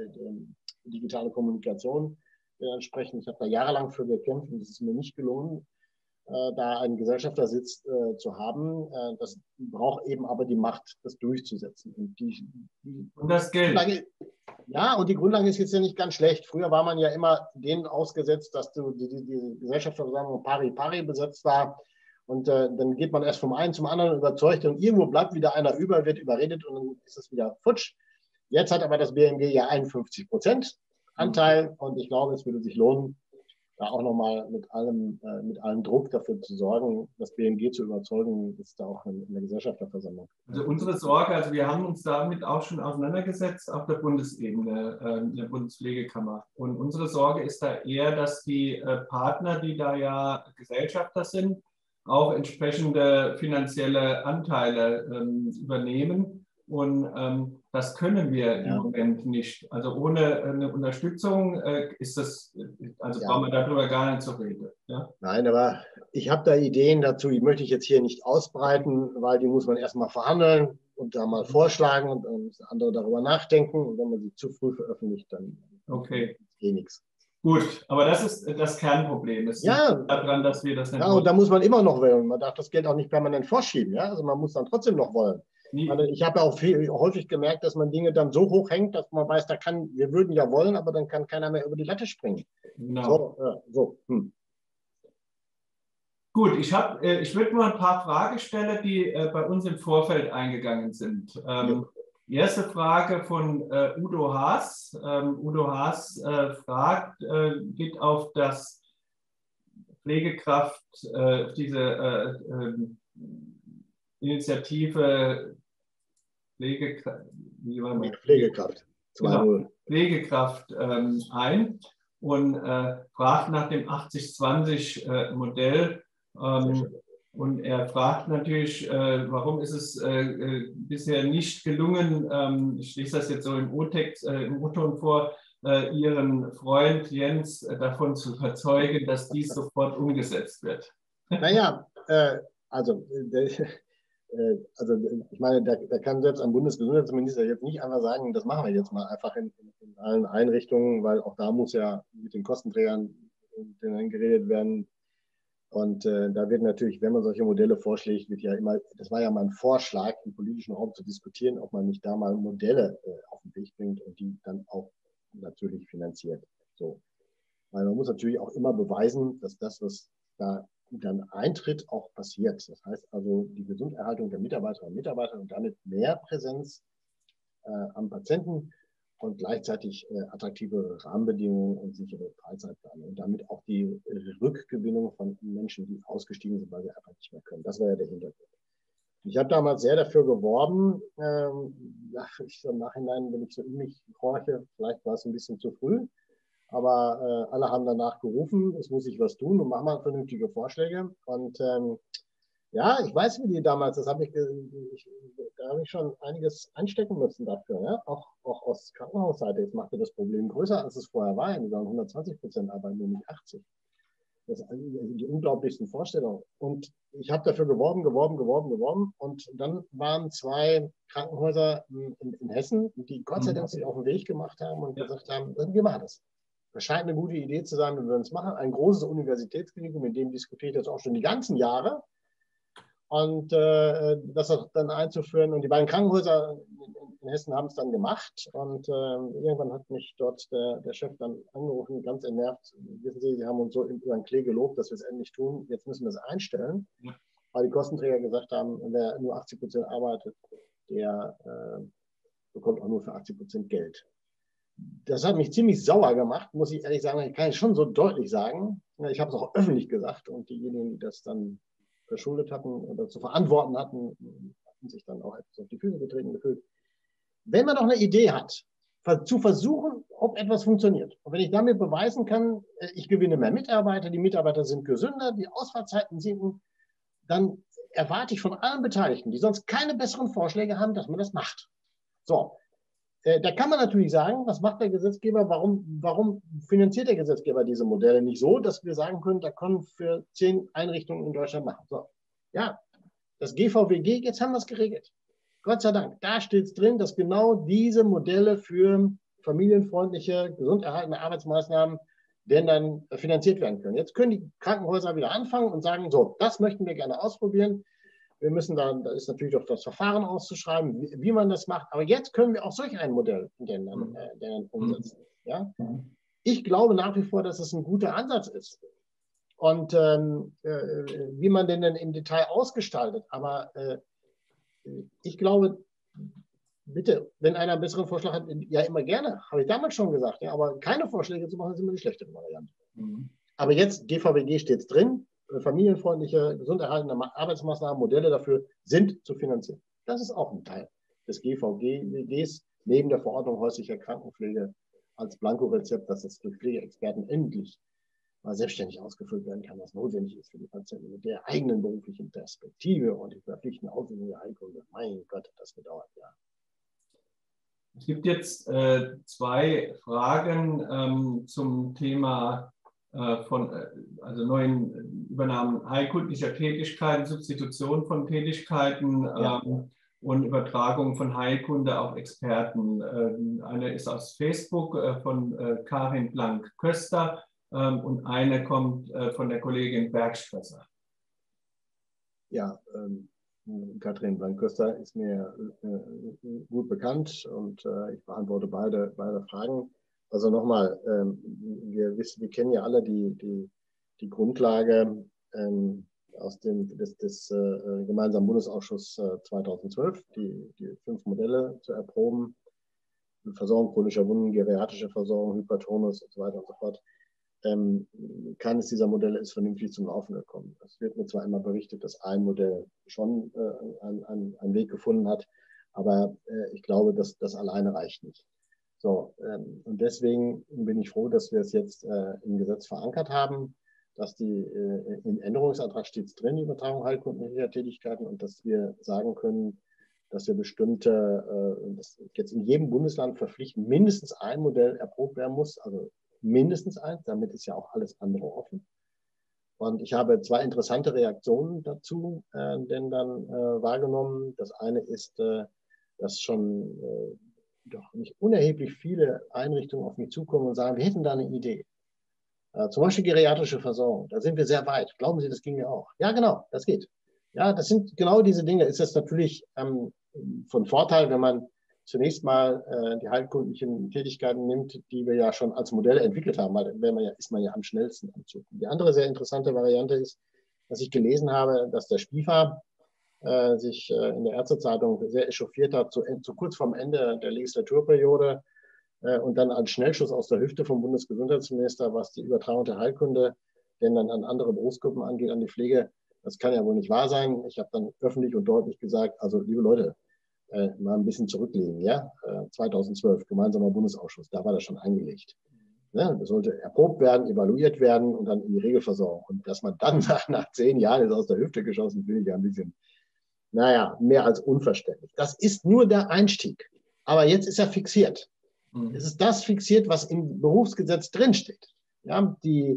digitale Kommunikation sprechen. Ich habe da jahrelang für gekämpft und es ist mir nicht gelungen, da einen Gesellschaftersitz zu haben. Das braucht eben aber die Macht, das durchzusetzen. Und das Geld. Ja, und die Grundlage ist jetzt ja nicht ganz schlecht. Früher war man ja immer denen ausgesetzt, dass die Gesellschafterversammlung pari pari besetzt war. Und dann geht man erst vom einen zum anderen überzeugt und irgendwo bleibt wieder einer über, wird überredet und dann ist es wieder futsch. Jetzt hat aber das BMG ja 51% Anteil und ich glaube, es würde sich lohnen, da auch nochmal mit allem Druck dafür zu sorgen, das BMG zu überzeugen, ist da auch in der Gesellschafterversammlung. Also unsere Sorge, also wir haben uns damit auch schon auseinandergesetzt auf der Bundesebene, der Bundespflegekammer. Und unsere Sorge ist da eher, dass die Partner, die da ja Gesellschafter sind, auch entsprechende finanzielle Anteile übernehmen. Und das können wir im Moment nicht. Also ohne eine Unterstützung ist das, also brauchen wir darüber gar nicht zu reden. Ja? Nein, aber ich habe da Ideen dazu, die möchte ich jetzt hier nicht ausbreiten, weil die muss man erstmal verhandeln und da mal vorschlagen und andere darüber nachdenken. Und wenn man sie zu früh veröffentlicht, dann geht nichts. Gut, aber das ist das Kernproblem. Es liegt Ja, daran, dass wir das nicht ja, und wollen. da muss man immer noch wollen. Man darf das Geld auch nicht permanent vorschieben. Ja? Also man muss dann trotzdem noch wollen. Ich habe ja auch häufig gemerkt, dass man Dinge dann so hoch hängt, dass man weiß, wir würden ja wollen, aber dann kann keiner mehr über die Latte springen. Genau. So. Gut, ich würde nur ein paar Fragesteller, die bei uns im Vorfeld eingegangen sind. Erste Frage von Udo Haas. Udo Haas fragt, geht auf das Pflegekraft, diese Initiative Pflegekraft, Pflegekraft 2.0. Genau, Pflegekraft ein und fragt nach dem 80-20-Modell. Und er fragt natürlich, warum ist es bisher nicht gelungen, ich lese das jetzt so im O-Ton vor, Ihren Freund Jens davon zu überzeugen, dass dies sofort umgesetzt wird. Naja, also ich meine, da kann selbst ein Bundesgesundheitsminister jetzt nicht einfach sagen, das machen wir jetzt mal einfach in allen Einrichtungen, weil auch da muss ja mit den Kostenträgern geredet werden. Und da wird natürlich, wenn man solche Modelle vorschlägt, wird ja immer, das war ja mein Vorschlag, im politischen Raum zu diskutieren, ob man nicht da mal Modelle auf den Weg bringt und die dann auch natürlich finanziert. So. Weil man muss natürlich auch immer beweisen, dass das, was da dann eintritt, auch passiert. Das heißt also, die Gesunderhaltung der Mitarbeiterinnen und Mitarbeiter und damit mehr Präsenz am Patienten und gleichzeitig attraktive Rahmenbedingungen und sichere Freizeitplanung und damit auch die Rückgewinnung von Menschen, die ausgestiegen sind, weil sie einfach nicht mehr können. Das war ja der Hintergrund. Ich habe damals sehr dafür geworben, im Nachhinein, wenn ich so in mich horche, vielleicht war es ein bisschen zu früh, aber alle haben danach gerufen, es muss sich was tun und machen mal vernünftige Vorschläge. Und ja, ich weiß, wie die damals, da habe ich schon einiges einstecken müssen dafür, ne? Auch aus Krankenhausseite. Jetzt machte das Problem größer, als es vorher war. Die waren 120% arbeiten, nur nicht 80%. Das sind die unglaublichsten Vorstellungen. Und ich habe dafür geworben. Und dann waren 2 Krankenhäuser in Hessen, die Gott sei Dank sich auf den Weg gemacht haben und gesagt haben, wir machen das. Das scheint eine gute Idee zu sein, wenn wir es machen. Ein großes Universitätsklinikum, mit dem diskutiere ich jetzt auch schon die ganzen Jahre. Und das auch dann einzuführen. Und die beiden Krankenhäuser in Hessen haben es dann gemacht. Und irgendwann hat mich dort der Chef dann angerufen, ganz entnervt. Wissen Sie, Sie haben uns so über den Klee gelobt, dass wir es endlich tun. Jetzt müssen wir es einstellen. Ja. Weil die Kostenträger gesagt haben, wer nur 80% arbeitet, der bekommt auch nur für 80% Geld. Das hat mich ziemlich sauer gemacht, muss ich ehrlich sagen. Ich kann es schon so deutlich sagen. Ich habe es auch öffentlich gesagt. Und diejenigen, die das dann verschuldet hatten oder zu verantworten hatten sich dann auch etwas auf die Füße getreten gefühlt. Wenn man doch eine Idee hat, zu versuchen, ob etwas funktioniert. Und wenn ich damit beweisen kann, ich gewinne mehr Mitarbeiter, die Mitarbeiter sind gesünder, die Ausfallzeiten sinken, dann erwarte ich von allen Beteiligten, die sonst keine besseren Vorschläge haben, dass man das macht. So, da kann man natürlich sagen, was macht der Gesetzgeber, warum finanziert der Gesetzgeber diese Modelle nicht so, dass wir sagen können, da können für 10 Einrichtungen in Deutschland machen. So, ja, das GVWG, jetzt haben wir es geregelt. Gott sei Dank, da steht es drin, dass genau diese Modelle für familienfreundliche, gesund erhaltene Arbeitsmaßnahmen denn dann finanziert werden können. Jetzt können die Krankenhäuser wieder anfangen und sagen, so, das möchten wir gerne ausprobieren. Wir müssen da ist natürlich auch das Verfahren auszuschreiben, wie man das macht. Aber jetzt können wir auch solch ein Modell dann umsetzen. Ja? Ich glaube nach wie vor, dass es ein guter Ansatz ist. Und wie man den dann im Detail ausgestaltet. Aber ich glaube, bitte, wenn einer einen besseren Vorschlag hat, ja immer gerne, habe ich damals schon gesagt. Ja, aber keine Vorschläge zu machen, ist immer die schlechtere Variante. Aber jetzt, GVWG steht es drin. Familienfreundliche, gesund erhaltene Arbeitsmaßnahmen, Modelle dafür sind zu finanzieren. Das ist auch ein Teil des GVWGs neben der Verordnung häuslicher Krankenpflege als Blankorezept, dass es durch Pflegeexperten endlich mal selbstständig ausgefüllt werden kann, was notwendig ist für die Patienten mit der eigenen beruflichen Perspektive und die verpflichtende Ausübung der Heilkunde. Mein Gott, das gedauert, ja. Es gibt jetzt 2 Fragen zum Thema also neuen Übernahmen heilkundlicher Tätigkeiten, Substitution von Tätigkeiten. Ja. und Übertragung von Heilkunde auf Experten. Eine ist aus Facebook von Karin Blank-Köster und eine kommt von der Kollegin Bergstresser. Ja, Katrin Blank-Köster ist mir gut bekannt und ich beantworte beide Fragen. Also nochmal, wir kennen ja alle die Grundlage des gemeinsamen Bundesausschusses 2012, die 5 Modelle zu erproben, Versorgung chronischer Wunden, geriatrische Versorgung, Hypertonus und so weiter und so fort. Keines dieser Modelle ist vernünftig zum Laufen gekommen. Es wird mir zwar immer berichtet, dass ein Modell schon einen Weg gefunden hat, aber ich glaube, dass das alleine reicht nicht. So, und deswegen bin ich froh, dass wir es jetzt im Gesetz verankert haben, dass im Änderungsantrag steht es drin, die Übertragung heilkundlicher Tätigkeiten, und dass wir sagen können, dass wir dass jetzt in jedem Bundesland verpflichtend mindestens ein Modell erprobt werden muss, also mindestens eins, damit ist ja auch alles andere offen. Und ich habe 2 interessante Reaktionen dazu denn dann wahrgenommen. Das eine ist, dass schon doch nicht unerheblich viele Einrichtungen auf mich zukommen und sagen, wir hätten da eine Idee. Zum Beispiel geriatrische Versorgung, da sind wir sehr weit. Glauben Sie, das ginge auch? Ja, genau, das geht. Ja, das sind genau diese Dinge. Ist das natürlich von Vorteil, wenn man zunächst mal die heilkundlichen Tätigkeiten nimmt, die wir ja schon als Modell entwickelt haben, weil ist man ja am schnellsten am Zug. Die andere sehr interessante Variante ist, dass ich gelesen habe, dass der SPIFA sich in der Ärztezeitung sehr echauffiert hat, zu kurz vorm Ende der Legislaturperiode und dann als Schnellschuss aus der Hüfte vom Bundesgesundheitsminister, was die Übertragung der Heilkunde denn dann an andere Berufsgruppen angeht, an die Pflege. Das kann ja wohl nicht wahr sein. Ich habe dann öffentlich und deutlich gesagt, also liebe Leute, mal ein bisschen zurücklegen. Ja? 2012, gemeinsamer Bundesausschuss, da war das schon eingelegt. Ne? Das sollte erprobt werden, evaluiert werden und dann in die Regelversorgung. Und dass man dann nach 10 Jahren ist aus der Hüfte geschossen, finde ich ja ein bisschen, naja, mehr als unverständlich. Das ist nur der Einstieg. Aber jetzt ist er fixiert. Es ist das fixiert, was im Berufsgesetz drinsteht. Ja? Die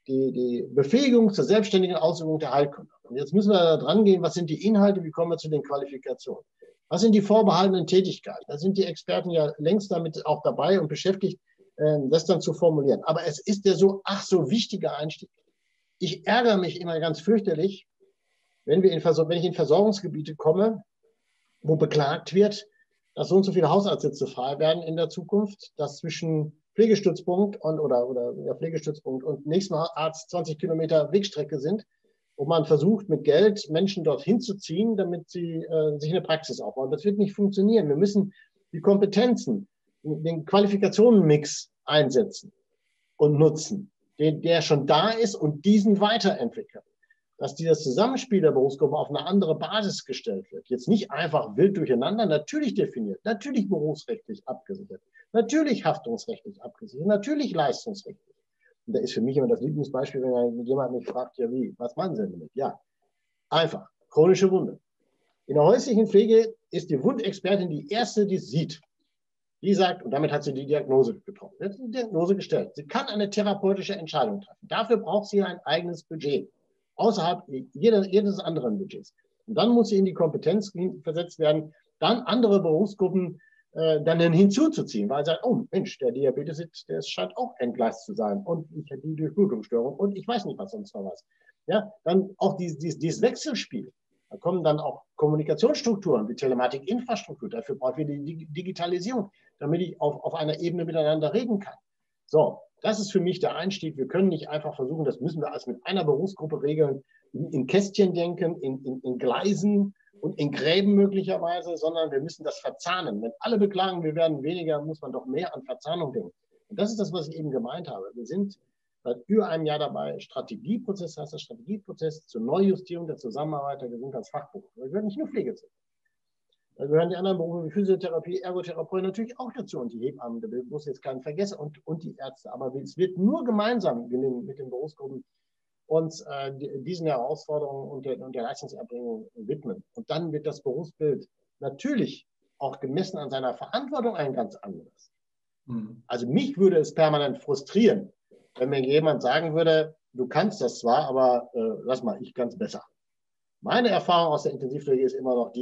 Befähigung zur selbstständigen Ausübung der Heilkunde. Und jetzt müssen wir da dran gehen, was sind die Inhalte, wie kommen wir zu den Qualifikationen? Was sind die vorbehaltenen Tätigkeiten? Da sind die Experten ja längst damit auch dabei und beschäftigt, das dann zu formulieren. Aber es ist der so wichtige Einstieg. Ich ärgere mich immer ganz fürchterlich, wenn ich in Versorgungsgebiete komme, wo beklagt wird, dass so und so viele Hausarztsitze frei werden in der Zukunft, dass zwischen Pflegestützpunkt oder Pflegestützpunkt und nächsten Arzt 20 Kilometer Wegstrecke sind, wo man versucht, mit Geld Menschen dorthin zu ziehen, damit sie sich eine Praxis aufbauen. Das wird nicht funktionieren. Wir müssen die Kompetenzen, den Qualifikationenmix einsetzen und nutzen, der schon da ist, und diesen weiterentwickeln. Dass dieses Zusammenspiel der Berufsgruppen auf eine andere Basis gestellt wird. Jetzt nicht einfach wild durcheinander, natürlich definiert, natürlich berufsrechtlich abgesichert, natürlich haftungsrechtlich abgesichert, natürlich leistungsrechtlich. Und da ist für mich immer das Lieblingsbeispiel, wenn jemand mich fragt, ja wie, was machen Sie denn damit? Ja, einfach, chronische Wunde. In der häuslichen Pflege ist die Wundexpertin die erste, die es sieht. Die sagt, und damit hat sie die Diagnose getroffen. Sie hat die Diagnose gestellt. Sie kann eine therapeutische Entscheidung treffen. Dafür braucht sie ein eigenes Budget, außerhalb jedes anderen Budgets. Und dann muss sie in die Kompetenz versetzt werden, dann andere Berufsgruppen dann hinzuzuziehen, weil sie sagt, oh Mensch, der Diabetes, der scheint auch entgleist zu sein und ich habe die Durchblutungsstörung und ich weiß nicht, was sonst noch was. Ja, dann auch dieses Wechselspiel. Da kommen dann auch Kommunikationsstrukturen wie Telematikinfrastruktur. Dafür brauchen wir die Digitalisierung, damit ich auf einer Ebene miteinander reden kann. So, das ist für mich der Einstieg. Wir können nicht einfach versuchen, das müssen wir alles mit einer Berufsgruppe regeln, in Kästchen denken, in Gleisen und in Gräben möglicherweise, sondern wir müssen das verzahnen. Wenn alle beklagen, wir werden weniger, muss man doch mehr an Verzahnung denken. Und das ist das, was ich eben gemeint habe. Wir sind seit über einem Jahr dabei. Strategieprozess heißt das Strategieprozess zur Neujustierung der Zusammenarbeit der Gesundheitsfachberufe. Da gehört nicht nur Pflege zu. Da gehören die anderen Berufe wie Physiotherapie, Ergotherapie natürlich auch dazu und die Hebammen, da muss jetzt keinen vergessen, und die Ärzte. Aber es wird nur gemeinsam gelingen mit den Berufsgruppen, uns diesen Herausforderungen und der Leistungserbringung widmen. Und dann wird das Berufsbild natürlich auch gemessen an seiner Verantwortung ein ganz anderes. Also mich würde es permanent frustrieren, wenn mir jemand sagen würde, du kannst das zwar, aber lass mal, ich kann es besser. Meine Erfahrung aus der Intensivpflege ist immer noch die,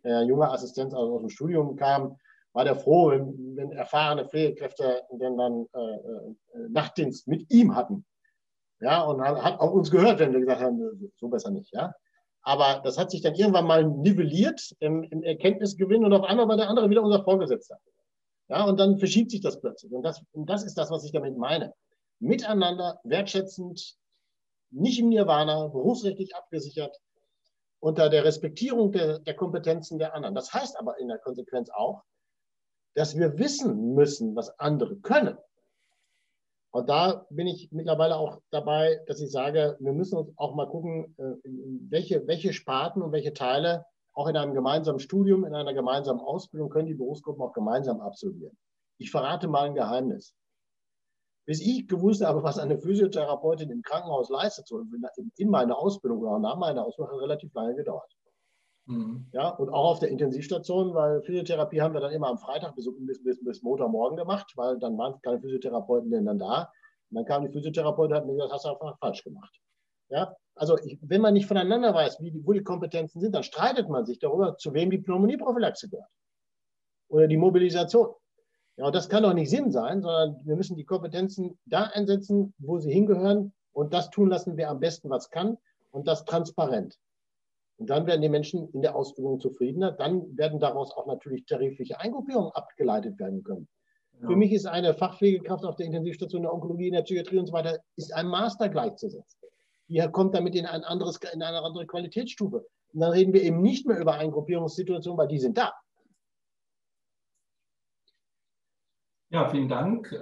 junger Assistent aus dem Studium kam, war der froh, wenn erfahrene Pflegekräfte dann Nachtdienst mit ihm hatten. Ja, und hat auch uns gehört, wenn wir gesagt haben, so besser nicht. Ja. Aber das hat sich dann irgendwann mal nivelliert im Erkenntnisgewinn und auf einmal war der andere wieder unser Vorgesetzter. Ja, und dann verschiebt sich das plötzlich. Und das ist das, was ich damit meine. Miteinander, wertschätzend, nicht im Nirvana, berufsrechtlich abgesichert, unter der Respektierung der Kompetenzen der anderen. Das heißt aber in der Konsequenz auch, dass wir wissen müssen, was andere können. Und da bin ich mittlerweile auch dabei, dass ich sage, wir müssen uns auch mal gucken, welche Sparten und welche Teile auch in einem gemeinsamen Studium, in einer gemeinsamen Ausbildung können die Berufsgruppen auch gemeinsam absolvieren. Ich verrate mal ein Geheimnis. Bis ich gewusst habe, was eine Physiotherapeutin im Krankenhaus leistet, so in meiner Ausbildung oder auch nach meiner Ausbildung, hat relativ lange gedauert. Ja, und auch auf der Intensivstation, weil Physiotherapie haben wir dann immer am Freitag bis Montagmorgen gemacht, weil dann waren keine Physiotherapeuten denn dann da. Und dann kam die Physiotherapeutin und hat mir gesagt, hast du einfach falsch gemacht. Ja, also wenn man nicht voneinander weiß, wo die Kompetenzen sind, dann streitet man sich darüber, zu wem die Pneumonieprophylaxe gehört. Oder die Mobilisation. Ja, und das kann doch nicht Sinn sein, sondern wir müssen die Kompetenzen da einsetzen, wo sie hingehören und das tun lassen, wer am besten was kann und das transparent. Und dann werden die Menschen in der Ausbildung zufriedener. Dann werden daraus auch natürlich tarifliche Eingruppierungen abgeleitet werden können. Ja. Für mich ist eine Fachpflegekraft auf der Intensivstation der Onkologie, in der Psychiatrie und so weiter, ist ein Master gleichzusetzen. Die kommt damit in eine andere Qualitätsstufe. Und dann reden wir eben nicht mehr über Eingruppierungssituationen, weil die sind da. Ja, vielen Dank.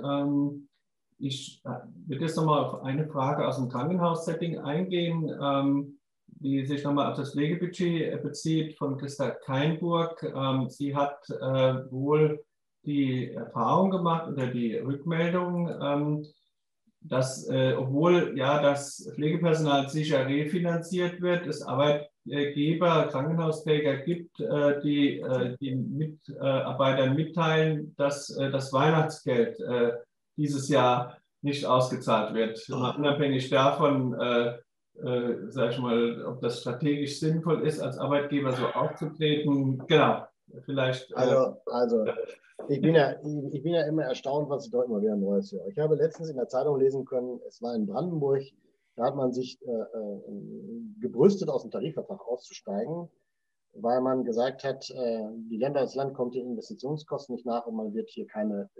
Ich würde jetzt nochmal auf eine Frage aus dem Krankenhaussetting eingehen, die sich nochmal auf das Pflegebudget bezieht, von Christa Kainburg. Sie hat wohl die Erfahrung gemacht oder die Rückmeldung, dass obwohl ja das Pflegepersonal sicher refinanziert wird, es Arbeitgeber, Krankenhausträger gibt, die Mitarbeitern mitteilen, dass das Weihnachtsgeld dieses Jahr nicht ausgezahlt wird. Unabhängig davon, sage ich mal, ob das strategisch sinnvoll ist, als Arbeitgeber so aufzutreten. Genau, vielleicht. Also ich bin ja immer erstaunt, was ich dort immer wieder Neues höre. Ich habe letztens in der Zeitung lesen können, es war in Brandenburg, da hat man sich gebrüstet, aus dem Tarifvertrag auszusteigen, weil man gesagt hat, das Land kommt den Investitionskosten nicht nach und man wird hier keine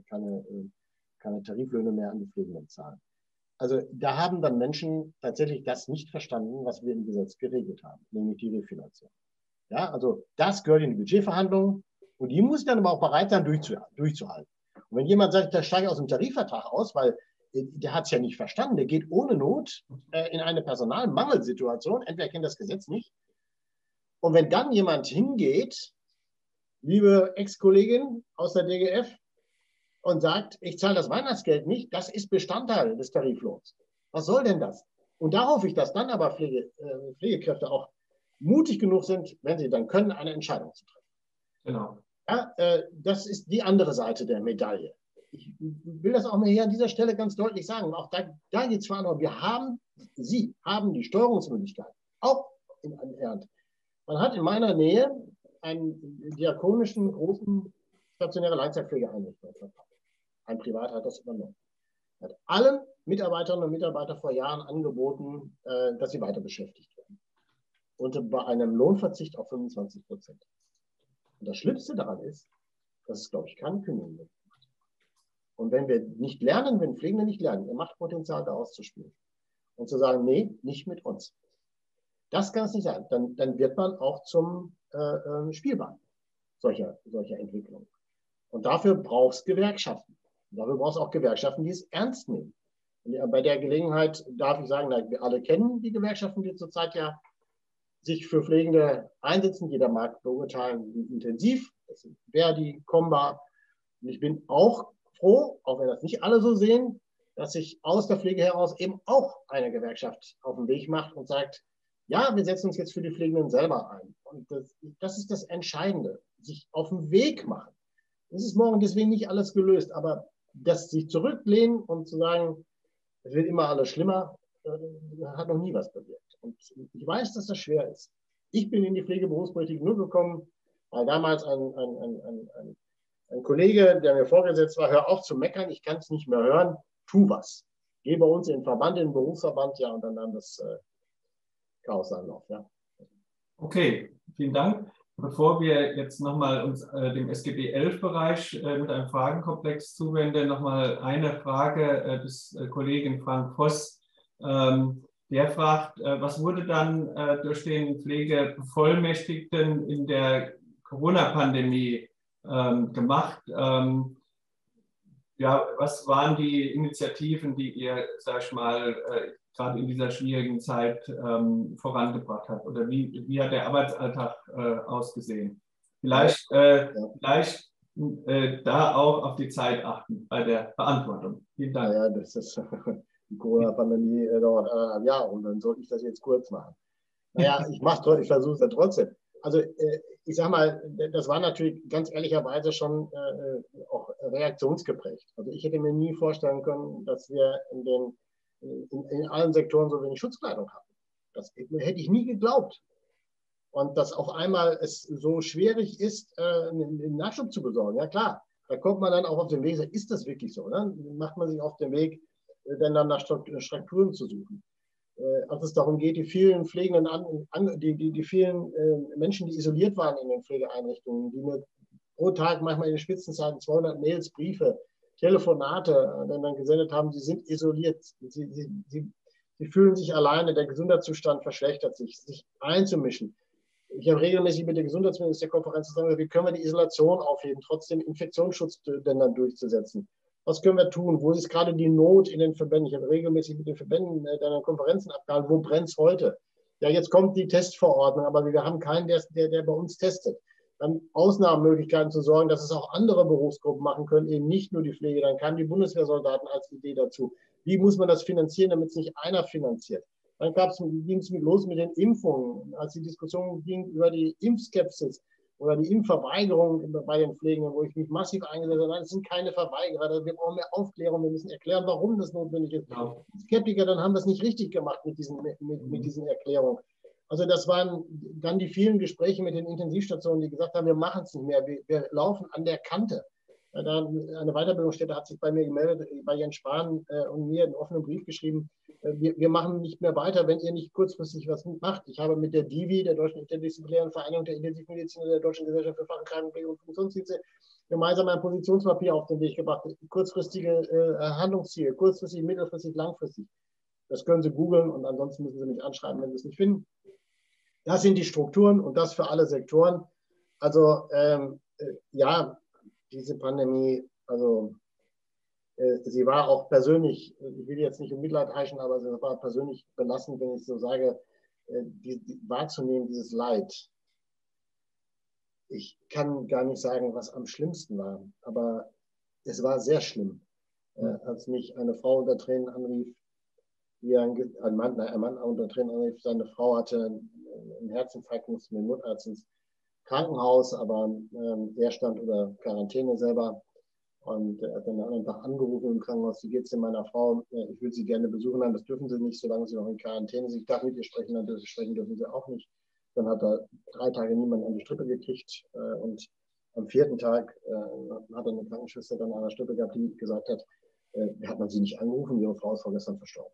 Tariflöhne mehr an die Pflegenden zahlen. Also da haben dann Menschen tatsächlich das nicht verstanden, was wir im Gesetz geregelt haben, nämlich die Refinanzierung. Ja, also das gehört in die Budgetverhandlungen und die muss dann aber auch bereit sein, durchzuhalten. Und wenn jemand sagt, der steigt aus dem Tarifvertrag aus, weil der hat es ja nicht verstanden, der geht ohne Not in eine Personalmangelsituation, entweder kennt das Gesetz nicht. Und wenn dann jemand hingeht, liebe Ex-Kollegin aus der DGF, und sagt, ich zahle das Weihnachtsgeld nicht, das ist Bestandteil des Tariflohns. Was soll denn das? Und da hoffe ich, dass dann aber Pflegekräfte auch mutig genug sind, wenn sie dann können, eine Entscheidung zu treffen. Genau. Ja, das ist die andere Seite der Medaille. Ich will das auch mal hier an dieser Stelle ganz deutlich sagen. Auch da geht es vor allem, Sie haben die Steuerungsmöglichkeit, auch in einem Ehrenamt. Man hat in meiner Nähe einen diakonischen großen stationäre Langzeitpflegeeinrichtung verkauft. Ein Privat hat das übernommen. Er hat allen Mitarbeiterinnen und Mitarbeitern vor Jahren angeboten, dass sie weiter beschäftigt werden. Und bei einem Lohnverzicht auf 25%. Und das Schlimmste daran ist, dass es, glaube ich, keine Kündigung gibt. Und wenn wir nicht lernen, wenn Pflegende nicht lernen, ihr Machtpotenzial da auszuspielen und zu sagen, nee, nicht mit uns. Das kann es nicht sein. Dann wird man auch zum Spielball solcher Entwicklungen. Und dafür braucht es Gewerkschaften. Und dafür braucht es auch Gewerkschaften, die es ernst nehmen. Und bei der Gelegenheit darf ich sagen, wir alle kennen die Gewerkschaften, die zurzeit ja sich für Pflegende einsetzen. Jeder mag beurteilen, wie intensiv. Das sind Verdi, Comba. Und ich bin auch froh, auch wenn das nicht alle so sehen, dass sich aus der Pflege heraus eben auch eine Gewerkschaft auf den Weg macht und sagt, ja, wir setzen uns jetzt für die Pflegenden selber ein. Und das ist das Entscheidende, sich auf den Weg machen. Es ist morgen deswegen nicht alles gelöst, aber das sich zurücklehnen und zu sagen, es wird immer alles schlimmer, hat noch nie was bewirkt. Und ich weiß, dass das schwer ist. Ich bin in die Pflegeberufspolitik nur gekommen, Weil damals ein Kollege, der mir vorgesetzt war, hör auf zu meckern, ich kann es nicht mehr hören, tu was. Geh bei uns in den Verband, in den Berufsverband, ja, und dann nahm das Chaos Anlauf, ja. Okay, vielen Dank. Bevor wir jetzt nochmal uns dem SGB 11-Bereich mit einem Fragenkomplex zuwenden, nochmal eine Frage des Kollegen Frank Voss. Der fragt, was wurde dann durch den Pflegebevollmächtigten in der Corona-Pandemie gemacht? Ja, was waren die Initiativen, die ihr, sag ich mal, gerade in dieser schwierigen Zeit vorangebracht habt? Oder wie hat der Arbeitsalltag ausgesehen? Vielleicht da auch auf die Zeit achten bei der Beantwortung. Vielen Dank. Ja, das ist die Corona-Pandemie dauert 1,5 Jahre und dann sollte ich das jetzt kurz machen. Naja, ich versuche es ja trotzdem. Also ich sage mal, das war natürlich ganz ehrlicherweise schon auch reaktionsgeprägt. Also ich hätte mir nie vorstellen können, dass wir in allen Sektoren so wenig Schutzkleidung hatten. Das hätte ich nie geglaubt. Und dass auf einmal es so schwierig ist, einen Nachschub zu besorgen. Ja klar, da kommt man dann auch auf den Weg, ist das wirklich so? Ne? Macht man sich auf den Weg, dann nach Strukturen zu suchen. Als es darum geht, die vielen Pflegenden, die vielen Menschen, die isoliert waren in den Pflegeeinrichtungen, die mir pro Tag manchmal in den Spitzenzeiten 200 Mails, Briefe, Telefonate dann gesendet haben, sie sind isoliert, sie fühlen sich alleine, der Gesundheitszustand verschlechtert sich einzumischen. Ich habe regelmäßig mit der Gesundheitsministerkonferenz zusammen, wie können wir die Isolation aufheben, trotzdem Infektionsschutz dann durchzusetzen. Was können wir tun? Wo ist gerade die Not in den Verbänden? Ich habe regelmäßig mit den Verbänden deiner Konferenzen abgehalten. Wo brennt es heute? Ja, jetzt kommt die Testverordnung, aber wir haben keinen, der bei uns testet. Dann Ausnahmemöglichkeiten zu sorgen, dass es auch andere Berufsgruppen machen können, eben nicht nur die Pflege. Dann kamen die Bundeswehrsoldaten als Idee dazu. Wie muss man das finanzieren, damit es nicht einer finanziert? Dann ging es los mit den Impfungen, als die Diskussion ging über die Impfskepsis oder die Impfverweigerung bei den Pflegenden, wo ich mich massiv eingesetzt habe. Nein, es sind keine Verweigerer, wir brauchen mehr Aufklärung, wir müssen erklären, warum das notwendig ist. Ja. Skeptiker, dann haben wir es nicht richtig gemacht mit diesen Erklärungen. Also das waren dann die vielen Gespräche mit den Intensivstationen, die gesagt haben, wir machen es nicht mehr, wir laufen an der Kante. Eine Weiterbildungsstätte hat sich bei mir gemeldet, bei Jens Spahn und mir einen offenen Brief geschrieben, wir machen nicht mehr weiter, wenn ihr nicht kurzfristig was macht. Ich habe mit der DIVI, der Deutschen Interdisziplinären Vereinigung der Intensivmedizin und der Deutschen Gesellschaft für Fach- und Krankenpflege und Funktionsdienste, gemeinsam ein Positionspapier auf den Weg gebracht. Kurzfristige Handlungsziele, kurzfristig, mittelfristig, langfristig. Das können Sie googeln und ansonsten müssen Sie mich anschreiben, wenn Sie es nicht finden. Das sind die Strukturen und das für alle Sektoren. Also ja, diese Pandemie, also sie war auch persönlich, ich will jetzt nicht um Mitleid heischen, aber sie war persönlich belastend, wenn ich so sage, wahrzunehmen, dieses Leid. Ich kann gar nicht sagen, was am schlimmsten war, aber es war sehr schlimm, als mich eine Frau unter Tränen anrief, ein Mann unter Tränen anrief, seine Frau hatte einen Herzinfarkt, musste mit dem Notarzt ins Krankenhaus, aber er stand unter Quarantäne selber. Und er hat dann am anderen Tag angerufen im Krankenhaus, wie geht es denn meiner Frau? Ich würde sie gerne besuchen, nein, das dürfen sie nicht, solange sie noch in Quarantäne sind. Ich darf mit ihr sprechen, dann sprechen dürfen sie auch nicht. Dann hat er 3 Tage niemand an die Strippe gekriegt. Und am 4. Tag hat er eine Krankenschwester dann an der Strippe gehabt, die gesagt hat, hat man sie nicht angerufen, ihre Frau ist vorgestern verstorben.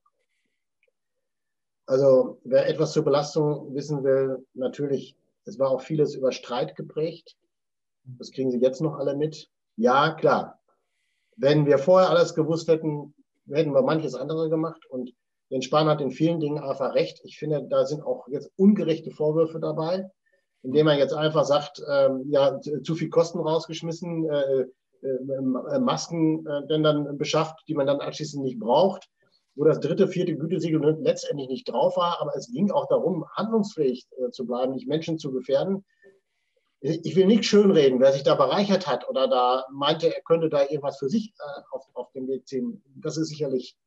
Also wer etwas zur Belastung wissen will, natürlich, es war auch vieles über Streit geprägt. Das kriegen Sie jetzt noch alle mit. Ja, klar. Wenn wir vorher alles gewusst hätten, hätten wir manches andere gemacht. Und Jens Spahn hat in vielen Dingen einfach recht. Ich finde, da sind auch jetzt ungerechte Vorwürfe dabei, indem er jetzt einfach sagt, ja, zu viel Kosten rausgeschmissen, Masken dann beschafft, die man dann anschließend nicht braucht, wo das 3., 4. Gütesiegel letztendlich nicht drauf war. Aber es ging auch darum, handlungsfähig zu bleiben, nicht Menschen zu gefährden. Ich will nicht schönreden, wer sich da bereichert hat oder da meinte, er könnte da irgendwas für sich auf den Weg ziehen. Das ist sicherlich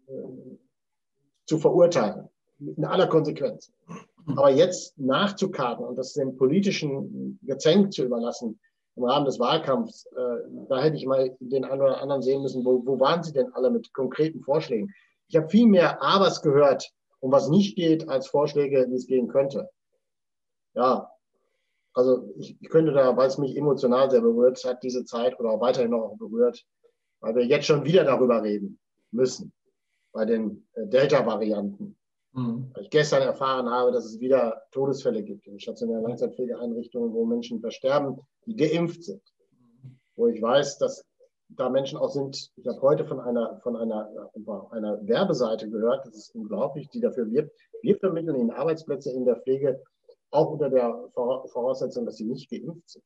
zu verurteilen, in aller Konsequenz. Aber jetzt nachzukarten und das dem politischen Gezänk zu überlassen im Rahmen des Wahlkampfs, da hätte ich mal den einen oder anderen sehen müssen, wo waren sie denn alle mit konkreten Vorschlägen? Ich habe viel mehr Abers gehört, um was nicht geht, als Vorschläge, wie es gehen könnte. Ja. Also ich könnte da, weil es mich emotional sehr berührt hat, diese Zeit oder auch weiterhin noch berührt, weil wir jetzt schon wieder darüber reden müssen, bei den Delta-Varianten. Weil ich gestern erfahren habe, dass es wieder Todesfälle gibt in stationären Langzeitpflegeeinrichtungen, wo Menschen versterben, die geimpft sind. Wo ich weiß, dass da Menschen auch sind. Ich habe heute von einer Werbeseite gehört, das ist unglaublich, die dafür wirbt. Wir vermitteln ihnen Arbeitsplätze in der Pflege, auch unter der Voraussetzung, dass sie nicht geimpft sind.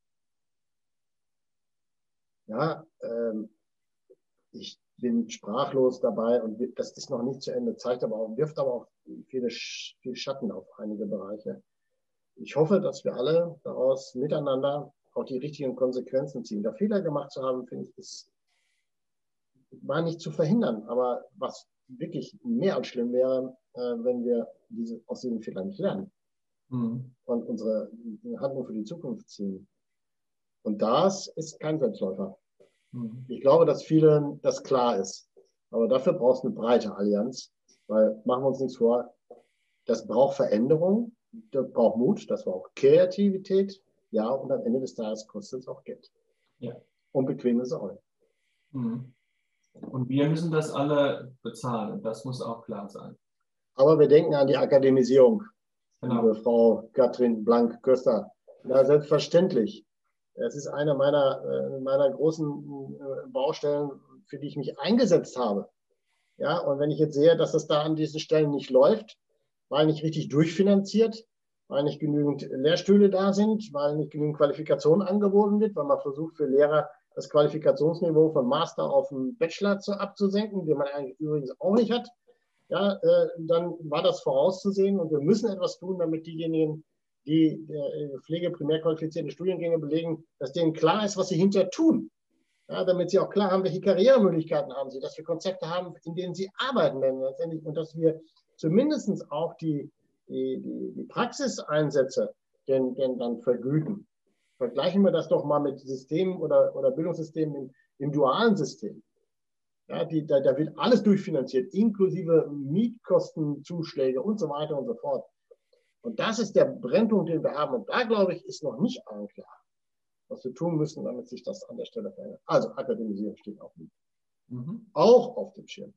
Ja, ich bin sprachlos dabei und das ist noch nicht zu Ende, wirft aber auch viel Schatten auf einige Bereiche. Ich hoffe, dass wir alle daraus miteinander auch die richtigen Konsequenzen ziehen. Da Fehler gemacht zu haben, finde ich, war nicht zu verhindern. Aber was wirklich mehr als schlimm wäre, wenn wir aus diesen Fehlern nicht lernen und unsere Handlung für die Zukunft ziehen. Und das ist kein Selbstläufer. Ich glaube, dass vielen das klar ist. Aber dafür braucht es eine breite Allianz, weil, machen wir uns nichts vor, das braucht Veränderung, das braucht Mut, das braucht Kreativität, ja, und am Ende des Tages kostet es auch Geld. Ja. Und bequeme Säule. Und wir müssen das alle bezahlen, das muss auch klar sein. Aber wir denken an die Akademisierung, genau. Liebe Frau Katrin Blank-Köster. Na, selbstverständlich. Es ist eine meiner großen Baustellen, für die ich mich eingesetzt habe. Ja, und wenn ich jetzt sehe, dass das da an diesen Stellen nicht läuft, weil nicht richtig durchfinanziert, weil nicht genügend Lehrstühle da sind, weil nicht genügend Qualifikation angeboten wird, weil man versucht für Lehrer das Qualifikationsniveau von Master auf einen Bachelor abzusenken, den man eigentlich übrigens auch nicht hat, ja, dann war das vorauszusehen und wir müssen etwas tun, damit diejenigen, die Pflege primär qualifizierte Studiengänge belegen, dass denen klar ist, was sie hinterher tun. Ja, damit sie auch klar haben, welche Karrieremöglichkeiten haben sie, dass wir Konzepte haben, in denen sie arbeiten werden letztendlich und dass wir zumindest auch die Praxiseinsätze dann vergüten. Vergleichen wir das doch mal mit Systemen oder Bildungssystemen im dualen System. Ja, da wird alles durchfinanziert, inklusive Mietkostenzuschläge und so weiter und so fort. Und das ist der Brennpunkt, den wir haben. Und da, glaube ich, ist noch nicht allen klar, was wir tun müssen, damit sich das an der Stelle verändert. Also Akademisierung steht auch mit. Auch auf dem Schirm.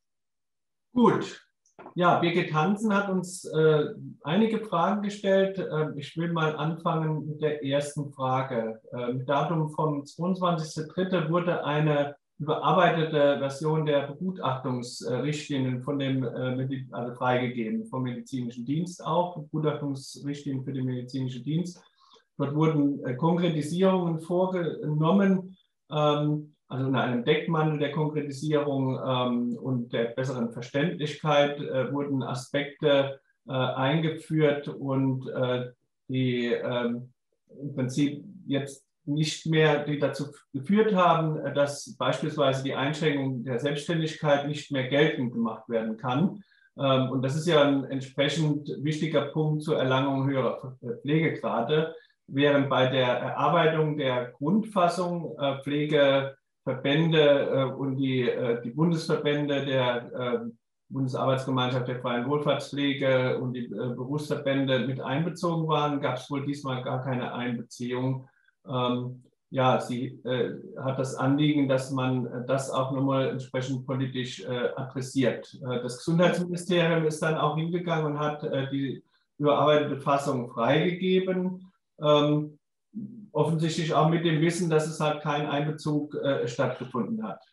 Gut. Ja, Birgit Hansen hat uns einige Fragen gestellt. Ich will mal anfangen mit der ersten Frage. Mit Datum vom 22.03. wurde eine überarbeitete Version der Begutachtungsrichtlinien von dem, also freigegeben, vom medizinischen Dienst auch, Begutachtungsrichtlinien für den medizinischen Dienst. Dort wurden Konkretisierungen vorgenommen, also unter einem Deckmantel der Konkretisierung und der besseren Verständlichkeit wurden Aspekte eingeführt und die im Prinzip jetzt nicht mehr, die dazu geführt haben, dass beispielsweise die Einschränkung der Selbstständigkeit nicht mehr geltend gemacht werden kann. Und das ist ja ein entsprechend wichtiger Punkt zur Erlangung höherer Pflegegrade, während bei der Erarbeitung der Grundfassung Pflegeverbände und die Bundesverbände der Bundesarbeitsgemeinschaft der freien Wohlfahrtspflege und die Berufsverbände mit einbezogen waren, gab es wohl diesmal gar keine Einbeziehung. Ja, sie hat das Anliegen, dass man das auch nochmal entsprechend politisch adressiert. Das Gesundheitsministerium ist dann auch hingegangen und hat die überarbeitete Fassung freigegeben. Offensichtlich auch mit dem Wissen, dass es halt kein Einbezug stattgefunden hat.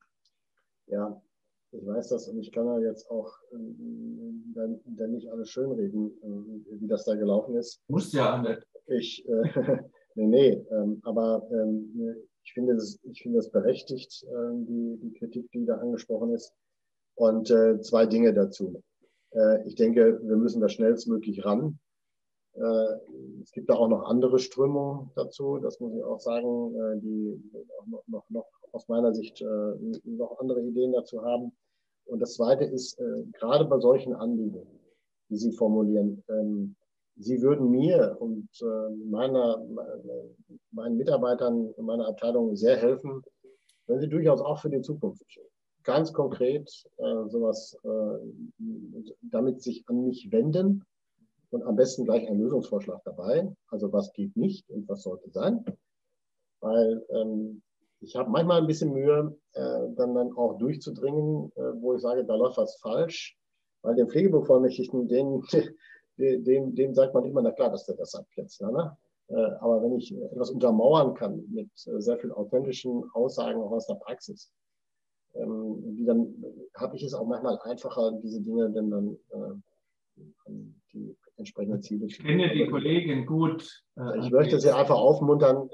Ja, ich weiß das und ich kann ja jetzt auch dann nicht alles schönreden, wie das da gelaufen ist. Muss ja nicht. Aber ich finde das berechtigt, die Kritik, die da angesprochen ist. Und zwei Dinge dazu. Ich denke, wir müssen da schnellstmöglich ran. Es gibt da auch noch andere Strömungen dazu, das muss ich auch sagen, die auch noch aus meiner Sicht noch andere Ideen dazu haben. Und das Zweite ist, gerade bei solchen Anliegen, die Sie formulieren, Sie würden mir und meinen Mitarbeitern in meiner Abteilung sehr helfen, wenn Sie durchaus auch für die Zukunft ganz konkret sowas damit sich an mich wenden und am besten gleich einen Lösungsvorschlag dabei. Also was geht nicht und was sollte sein. Weil ich habe manchmal ein bisschen Mühe, dann auch durchzudringen, wo ich sage, da läuft was falsch. Weil den Pflegebevollmächtigten, dem sagt man immer, na klar, dass der das abklärt. Ne? Aber wenn ich etwas untermauern kann mit sehr viel authentischen Aussagen auch aus der Praxis, dann habe ich es auch manchmal einfacher, diese Dinge dann an die entsprechenden Ziele zu bringen. Ich kenne die Kollegin gut. Ich möchte sie einfach ermuntern,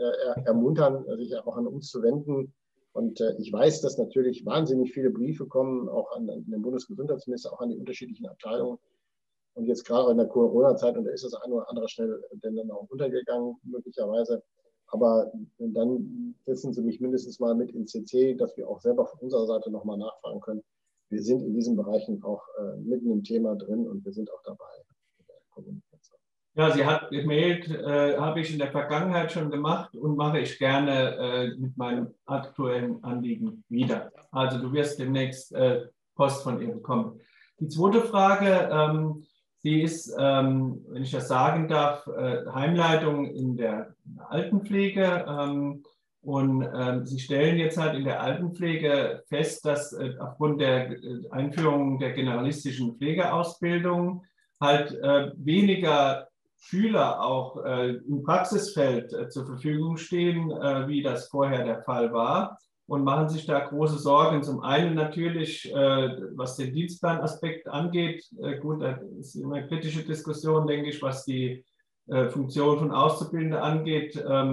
sich auch an uns zu wenden. Und ich weiß, dass natürlich wahnsinnig viele Briefe kommen, auch an den Bundesgesundheitsminister, auch an die unterschiedlichen Abteilungen. Und jetzt gerade in der Corona-Zeit, und da ist das eine oder andere schnell dann auch untergegangen, möglicherweise. Aber dann setzen Sie mich mindestens mal mit in CC, dass wir auch selber von unserer Seite nochmal nachfragen können. Wir sind in diesen Bereichen auch mitten im Thema drin und wir sind auch dabei in der Kommunikation. Ja, sie hat gemailt, habe ich in der Vergangenheit schon gemacht und mache ich gerne mit meinem aktuellen Anliegen wieder. Also du wirst demnächst Post von ihr bekommen. Die zweite Frage, sie ist, wenn ich das sagen darf, Heimleitung in der Altenpflege. Und Sie stellen jetzt halt in der Altenpflege fest, dass aufgrund der Einführung der generalistischen Pflegeausbildung halt weniger Schüler auch im Praxisfeld zur Verfügung stehen, wie das vorher der Fall war, und machen sich da große Sorgen. Zum einen natürlich, was den Dienstplanaspekt angeht. Gut, das ist immer eine kritische Diskussion, denke ich, was die Funktion von Auszubildenden angeht.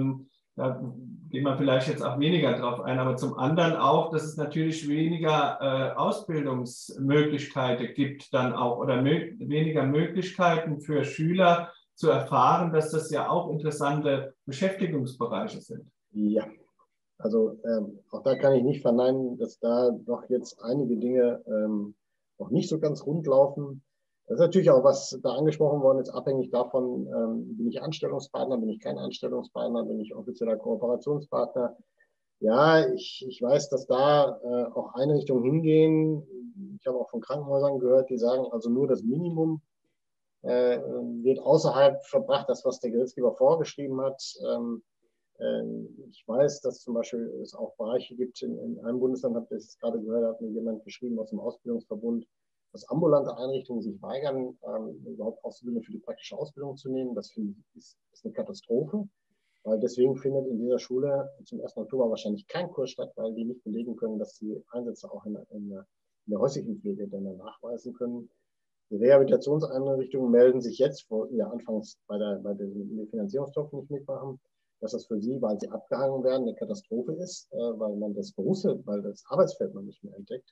Da gehen wir vielleicht jetzt auch weniger drauf ein, aber zum anderen auch, dass es natürlich weniger Ausbildungsmöglichkeiten gibt dann auch oder weniger Möglichkeiten für Schüler zu erfahren, dass das ja auch interessante Beschäftigungsbereiche sind. Ja, also auch da kann ich nicht verneinen, dass da doch jetzt einige Dinge noch nicht so ganz rund laufen. Das ist natürlich auch, was da angesprochen worden ist, abhängig davon, bin ich Anstellungspartner, bin ich kein Anstellungspartner, bin ich offizieller Kooperationspartner. Ja, ich weiß, dass da auch Einrichtungen hingehen. Ich habe auch von Krankenhäusern gehört, die sagen, also nur das Minimum wird außerhalb verbracht, das, was der Gesetzgeber vorgeschrieben hat. Ich weiß, dass zum Beispiel es auch Bereiche gibt, in einem Bundesland, habe ich das gerade gehört, hat mir jemand geschrieben aus dem Ausbildungsverbund, dass ambulante Einrichtungen sich weigern, überhaupt Auszubildende für die praktische Ausbildung zu nehmen. Das finde ich ist eine Katastrophe, weil deswegen findet in dieser Schule zum 1. Oktober wahrscheinlich kein Kurs statt, weil die nicht belegen können, dass die Einsätze auch in der häuslichen Pflege dann nachweisen können. Die Rehabilitationseinrichtungen melden sich jetzt, wo ja anfangs bei den Finanzierungstopf nicht mitmachen, dass das für sie, weil sie abgehangen werden, eine Katastrophe ist, weil man weil das Arbeitsfeld noch nicht mehr entdeckt.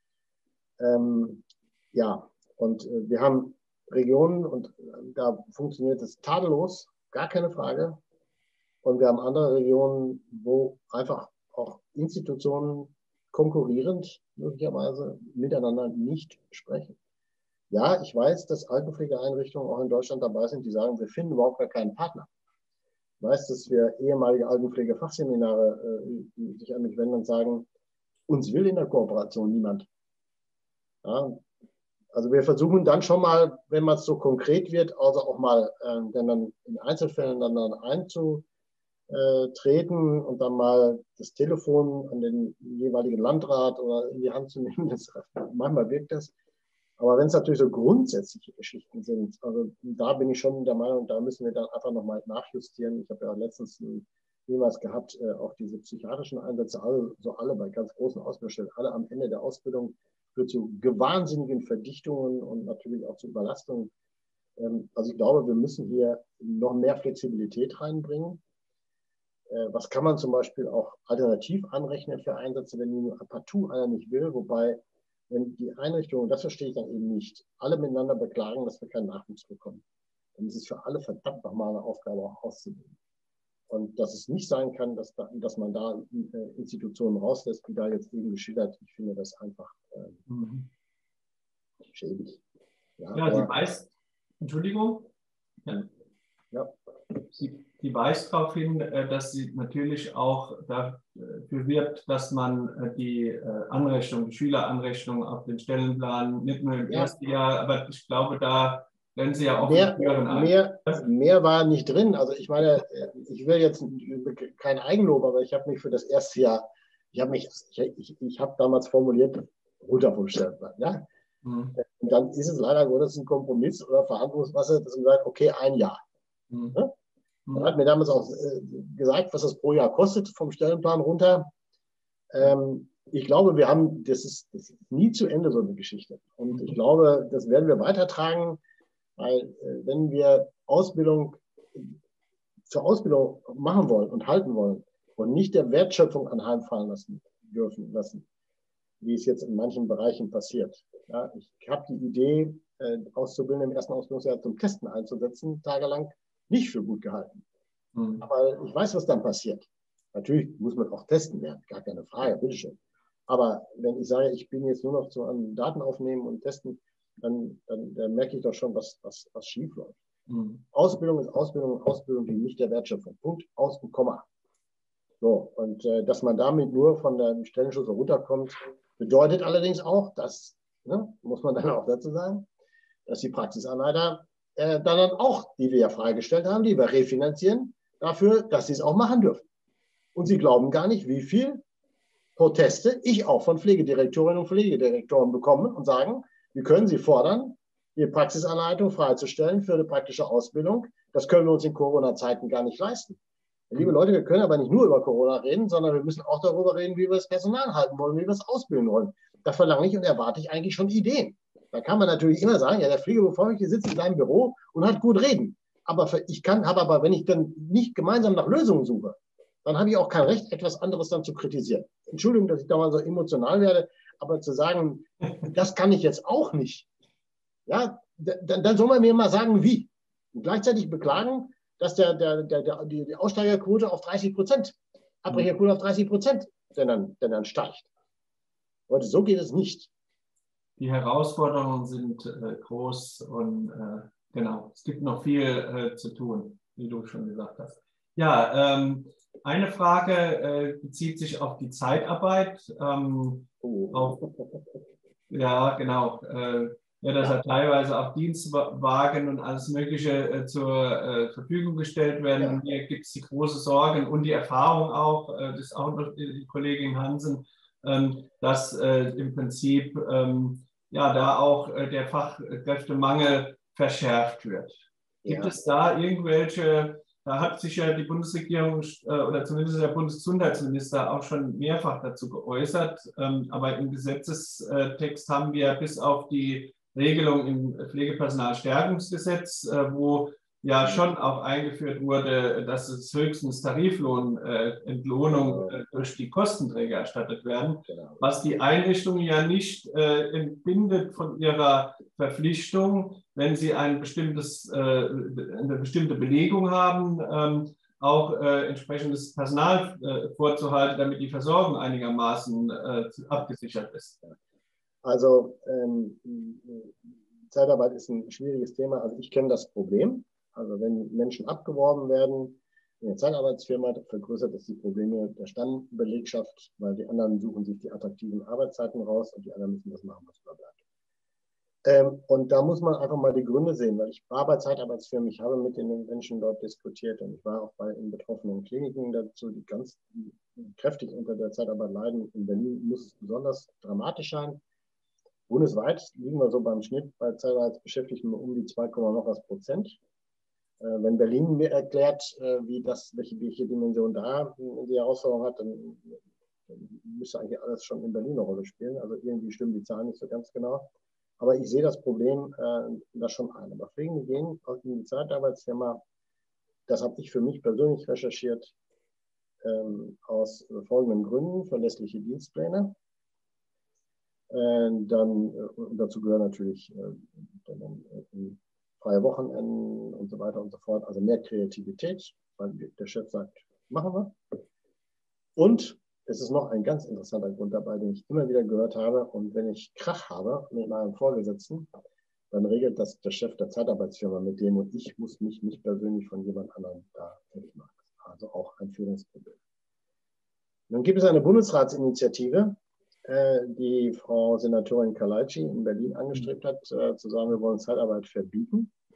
Ja, und wir haben Regionen und da funktioniert es tadellos, gar keine Frage. Und wir haben andere Regionen, wo einfach auch Institutionen konkurrierend möglicherweise miteinander nicht sprechen. Ja, ich weiß, dass Altenpflegeeinrichtungen auch in Deutschland dabei sind, die sagen, wir finden überhaupt gar keinen Partner. Ich weiß, dass wir ehemalige Altenpflege-Fachseminare die sich an mich wenden und sagen, uns will in der Kooperation niemand. Ja, also wir versuchen dann schon mal, wenn man es so konkret wird, also auch mal dann in Einzelfällen dann einzutreten und dann mal das Telefon an den jeweiligen Landrat oder in die Hand zu nehmen. Manchmal wirkt das. Aber wenn es natürlich so grundsätzliche Geschichten sind, also da bin ich schon der Meinung, da müssen wir dann einfach nochmal nachjustieren. Ich habe ja letztens einen Hinweis gehabt, auch diese psychiatrischen Einsätze, alle bei ganz großen Ausbildungsstellen, alle am Ende der Ausbildung führt zu wahnsinnigen Verdichtungen und natürlich auch zu Überlastungen. Also ich glaube, wir müssen hier noch mehr Flexibilität reinbringen. Was kann man zum Beispiel auch alternativ anrechnen für Einsätze, wenn nur partout einer nicht will, wobei wenn die Einrichtungen, das verstehe ich dann eben nicht, alle miteinander beklagen, dass wir keinen Nachwuchs bekommen, dann ist es für alle verdammt nochmal eine Aufgabe, auch auszubilden. Und dass es nicht sein kann, dass man da Institutionen rauslässt, wie da jetzt eben geschildert, ich finde das einfach schäbig. Ja, sie weist, Entschuldigung, ja. Sie weist darauf hin, dass sie natürlich auch dafür wirbt, dass man die Anrechnung, die Schüleranrechnung auf den Stellenplan nicht nur im ersten Jahr, aber ich glaube, da Rennen Sie ja offene Türen ein. Mehr war nicht drin. Also ich meine, ich will jetzt kein Eigenlob, aber ich habe mich für das erste Jahr, ich habe damals formuliert, runter vom Stellenplan. Ja? Und dann ist es leider Gottes ein Kompromiss oder Verhandlungswasser, dass man sagt, okay, ein Jahr. Ne? Man hat mir damals auch gesagt, was das pro Jahr kostet vom Stellenplan runter. Ich glaube, das ist nie zu Ende, so eine Geschichte. Und ich glaube, das werden wir weitertragen, weil wenn wir Ausbildung zur Ausbildung machen wollen und halten wollen und nicht der Wertschöpfung anheimfallen lassen, wie es jetzt in manchen Bereichen passiert. Ja, ich habe die Idee, Auszubildende im ersten Ausbildungsjahr zum Testen einzusetzen, tagelang nicht für gut gehalten. Aber ich weiß, was dann passiert. Natürlich muss man auch testen werden, gar keine Frage, bitteschön. Aber wenn ich sage, ich bin jetzt nur noch zu einem Daten aufnehmen und testen, dann merke ich doch schon, was schief läuft. Ausbildung ist Ausbildung, Ausbildung dient nicht der Wertschöpfung. Punkt, aus und Komma. So, und dass man damit nur von der Stellenschlüssel runterkommt, bedeutet allerdings auch, dass, muss man dann auch dazu sagen, dass die Praxisanleiter dann auch, die wir ja freigestellt haben, die wir refinanzieren, dafür, dass sie es auch machen dürfen. Und sie glauben gar nicht, wie viel Proteste ich auch von Pflegedirektorinnen und Pflegedirektoren bekomme und sagen, wie können Sie fordern, die Praxisanleitung freizustellen für eine praktische Ausbildung? Das können wir uns in Corona-Zeiten gar nicht leisten. Liebe Leute, wir können aber nicht nur über Corona reden, sondern wir müssen auch darüber reden, wie wir das Personal halten wollen, wie wir es ausbilden wollen. Da verlange ich und erwarte ich eigentlich schon Ideen. Da kann man natürlich immer sagen, ja, der Pflegebevollmächtigte sitzt in seinem Büro und hat gut reden. Aber wenn ich dann nicht gemeinsam nach Lösungen suche, dann habe ich auch kein Recht, etwas anderes dann zu kritisieren. Entschuldigung, dass ich da mal so emotional werde, aber zu sagen, das kann ich jetzt auch nicht, ja, dann soll man mir mal sagen, wie. Und gleichzeitig beklagen, dass die Aussteigerquote auf 30%, Abbrecherquote auf 30% denn dann steigt. Leute, so geht es nicht. Die Herausforderungen sind groß und genau, es gibt noch viel zu tun, wie du schon gesagt hast. Ja, eine Frage bezieht sich auf die Zeitarbeit. Ja, genau. Dass ja teilweise auch Dienstwagen und alles Mögliche zur Verfügung gestellt werden. Ja. Hier gibt es die große Sorge und die Erfahrung auch, das ist auch noch die Kollegin Hansen, dass im Prinzip ja da auch der Fachkräftemangel verschärft wird. Gibt es da irgendwelche, da hat sich ja die Bundesregierung oder zumindest der Bundesgesundheitsminister auch schon mehrfach dazu geäußert, aber im Gesetzestext haben wir bis auf die Regelung im Pflegepersonalstärkungsgesetz, wo ja schon auch eingeführt wurde, dass es höchstens Tariflohnentlohnung durch die Kostenträger erstattet werden, was die Einrichtungen ja nicht entbindet von ihrer Verpflichtung, wenn sie eine bestimmte Belegung haben, auch entsprechendes Personal vorzuhalten, damit die Versorgung einigermaßen abgesichert ist. Also Zeitarbeit ist ein schwieriges Thema. Also ich kenne das Problem. Also wenn Menschen abgeworben werden in der Zeitarbeitsfirma, vergrößert das die Probleme der Stammbelegschaft, weil die anderen suchen sich die attraktiven Arbeitszeiten raus und die anderen müssen das machen, was überbleibt. Und da muss man einfach mal die Gründe sehen, weil ich war bei Zeitarbeitsfirmen, ich habe mit den Menschen dort diskutiert und ich war auch bei in betroffenen Kliniken dazu, die ganz kräftig unter der Zeitarbeit leiden. In Berlin muss es besonders dramatisch sein. Bundesweit liegen wir so beim Schnitt bei Zeitarbeitsbeschäftigten um die 2,noch was%. Wenn Berlin mir erklärt, welche Dimension da die Herausforderung hat, dann müsste eigentlich alles schon in Berlin eine Rolle spielen. Also irgendwie stimmen die Zahlen nicht so ganz genau. Aber ich sehe das Problem da schon ein. Aber Pflegende gehen in die Zeitarbeitsfirma, das habe ich für mich persönlich recherchiert, aus folgenden Gründen: verlässliche Dienstpläne. Dazu gehören natürlich freie Wochenenden und so weiter und so fort. Also mehr Kreativität, weil der Chef sagt, machen wir. Und es ist noch ein ganz interessanter Grund dabei, den ich immer wieder gehört habe. Und wenn ich Krach habe mit meinem Vorgesetzten, dann regelt das der Chef der Zeitarbeitsfirma mit dem und ich muss mich nicht persönlich von jemand anderem da fertig machen. Also auch ein Führungsproblem. Dann gibt es eine Bundesratsinitiative, die Frau Senatorin Kalaici in Berlin angestrebt hat, zu sagen, wir wollen Zeitarbeit verbieten.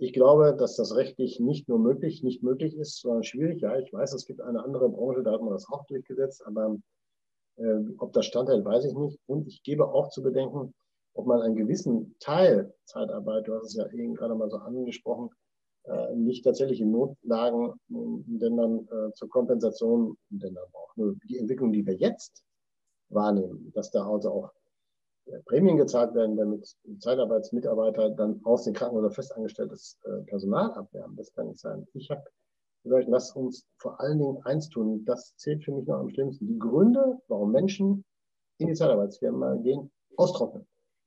Ich glaube, dass das rechtlich nicht möglich ist, sondern schwierig. Ja, ich weiß, es gibt eine andere Branche, da hat man das auch durchgesetzt, aber ob das standhält, weiß ich nicht. Und ich gebe auch zu bedenken, ob man einen gewissen Teil Zeitarbeit, du hast es ja eben gerade mal so angesprochen, nicht tatsächlich in Notlagen, denn dann zur Kompensation, denn dann auch nur die Entwicklung, die wir jetzt wahrnehmen, dass da also auch Prämien gezahlt werden, damit Zeitarbeitsmitarbeiter dann aus den Kranken- oder festangestelltes Personal abwerben. Das kann nicht sein. Ich habe gesagt, lass uns vor allen Dingen eins tun. Das zählt für mich noch am schlimmsten. Die Gründe, warum Menschen in die Zeitarbeitsfirmen gehen, austrocknen.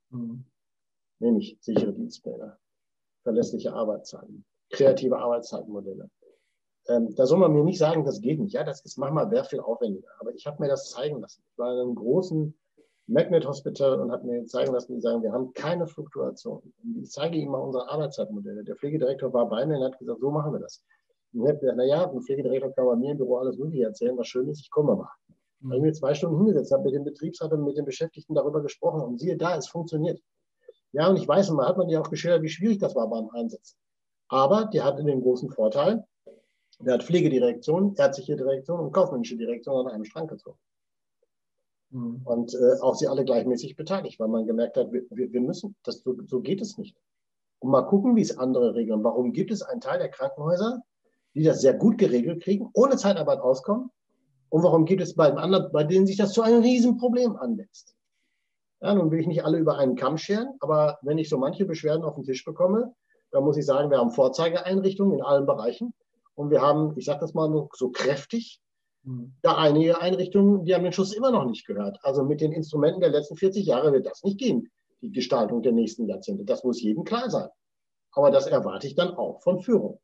Nämlich sichere Dienstpläne, verlässliche Arbeitszeiten, kreative Arbeitszeitmodelle. Da soll man mir nicht sagen, das geht nicht. Ja, das ist manchmal sehr viel aufwendiger. Aber ich habe mir das zeigen lassen. Ich war in einem großen Magnet Hospital und habe mir zeigen lassen, die sagen, wir haben keine Fluktuation. Und ich zeige Ihnen mal unsere Arbeitszeitmodelle. Der Pflegedirektor war bei mir und hat gesagt, so machen wir das. Und ich habe gesagt, naja, ein Pflegedirektor kann bei mir im Büro alles Mögliche erzählen, was schön ist, ich komme mal. Da habe ich mir 2 Stunden hingesetzt, habe mit dem Betriebsrat und mit den Beschäftigten darüber gesprochen und siehe da, es funktioniert. Ja, und ich weiß, und man hat dir auch geschildert, wie schwierig das war beim Einsatz. Aber der hatte den großen Vorteil, der hat Pflegedirektion, ärztliche Direktion und kaufmännische Direktion an einem Strang gezogen. Und auch sie alle gleichmäßig beteiligt, weil man gemerkt hat, wir müssen, so geht es nicht. Und mal gucken, wie es andere regeln. Warum gibt es einen Teil der Krankenhäuser, die das sehr gut geregelt kriegen, ohne Zeitarbeit auskommen? Und warum gibt es bei anderen, bei denen sich das zu einem Riesenproblem anwächst? Ja, nun will ich nicht alle über einen Kamm scheren, aber wenn ich so manche Beschwerden auf den Tisch bekomme, dann muss ich sagen, wir haben Vorzeigeeinrichtungen in allen Bereichen. Und wir haben, ich sage das mal so kräftig, da einige Einrichtungen, die haben den Schuss immer noch nicht gehört. Also mit den Instrumenten der letzten 40 Jahre wird das nicht gehen, die Gestaltung der nächsten Jahrzehnte. Das muss jedem klar sein. Aber das erwarte ich dann auch von Führung.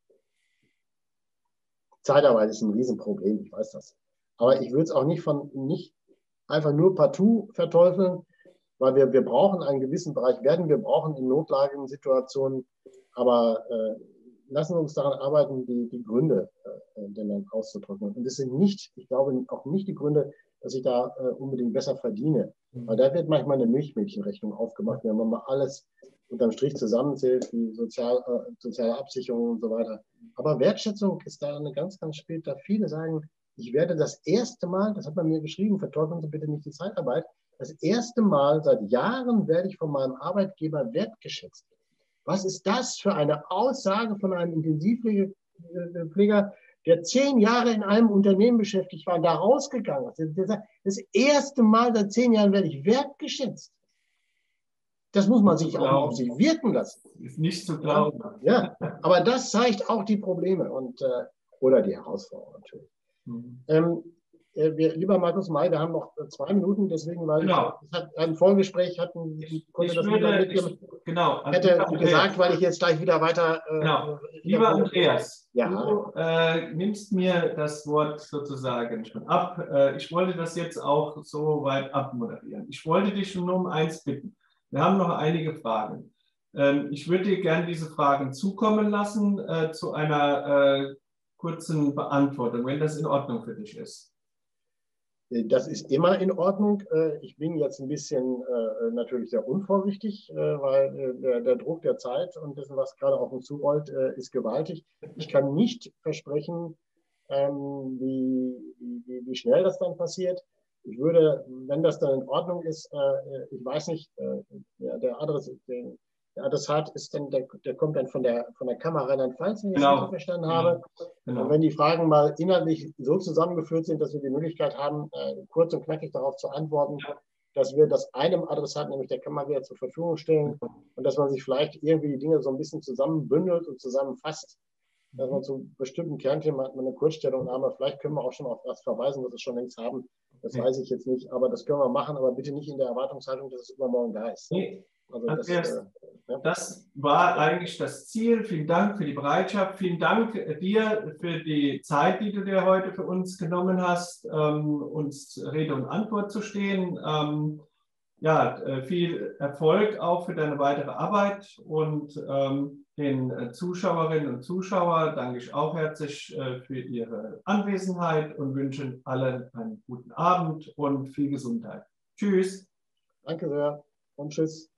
Zeitarbeit ist ein Riesenproblem, ich weiß das. Aber ich würde es auch nicht einfach nur partout verteufeln, weil wir brauchen einen gewissen Bereich, wir brauchen in Notlagensituationen, aber lassen wir uns daran arbeiten, die Gründe dann auszutrocknen. Und das sind nicht, ich glaube auch nicht die Gründe, dass ich da unbedingt besser verdiene. Weil da wird manchmal eine Milchmädchenrechnung aufgemacht, wenn man mal alles unterm Strich zusammenzählt, wie soziale Absicherung und so weiter. Aber Wertschätzung ist da eine ganz, ganz spät, da viele sagen, ich werde das erste Mal, das hat man mir geschrieben, verteufeln Sie bitte nicht die Zeitarbeit, das erste Mal seit Jahren werde ich von meinem Arbeitgeber wertgeschätzt. Was ist das für eine Aussage von einem Intensivpfleger, der 10 Jahre in einem Unternehmen beschäftigt war und da rausgegangen ist? Der sagt, das erste Mal seit 10 Jahren werde ich wertgeschätzt. Das muss man sich auch mal auf sich wirken lassen. Ist nicht zu glauben. Ja, aber das zeigt auch die Probleme oder die Herausforderungen natürlich. Lieber Markus May, wir haben noch 2 Minuten, deswegen, weil genau. ich ein Vorgespräch hätte gesagt, weil ich jetzt gleich wieder weiter. Genau. Lieber Andreas, ja. Du nimmst mir das Wort sozusagen schon ab. Ich wollte das jetzt auch so weit abmoderieren. Ich wollte dich nur um eins bitten. Wir haben noch einige Fragen. Ich würde dir gerne diese Fragen zukommen lassen zu einer kurzen Beantwortung, wenn das in Ordnung für dich ist. Das ist immer in Ordnung. Ich bin jetzt ein bisschen natürlich sehr unvorsichtig, weil der Druck der Zeit und dessen, was gerade auf uns zurollt, ist gewaltig. Ich kann nicht versprechen, wie schnell das dann passiert. Ich würde, wenn das dann in Ordnung ist, ich weiß nicht, der Adressat ist dann, der kommt dann von der Kammer Rheinland-Pfalz, wenn ich es richtig verstanden habe. Genau. Und wenn die Fragen mal inhaltlich so zusammengeführt sind, dass wir die Möglichkeit haben, kurz und knackig darauf zu antworten, dass wir das einem Adressat, nämlich der Kammer, wieder zur Verfügung stellen und dass man sich vielleicht irgendwie die Dinge so ein bisschen zusammenbündelt und zusammenfasst, dass man zu bestimmten Kernthemen hat, eine Kurzstellungnahme, vielleicht können wir auch schon auf das verweisen, was wir schon längst haben. Das weiß ich jetzt nicht, aber das können wir machen, aber bitte nicht in der Erwartungshaltung, dass es übermorgen da ist. Nee. Also das war eigentlich das Ziel. Vielen Dank für die Bereitschaft. Vielen Dank dir für die Zeit, die du dir heute für uns genommen hast, uns Rede und Antwort zu stehen. Viel Erfolg auch für deine weitere Arbeit und den Zuschauerinnen und Zuschauern danke ich auch herzlich für ihre Anwesenheit und wünsche allen einen guten Abend und viel Gesundheit. Tschüss. Danke sehr und tschüss.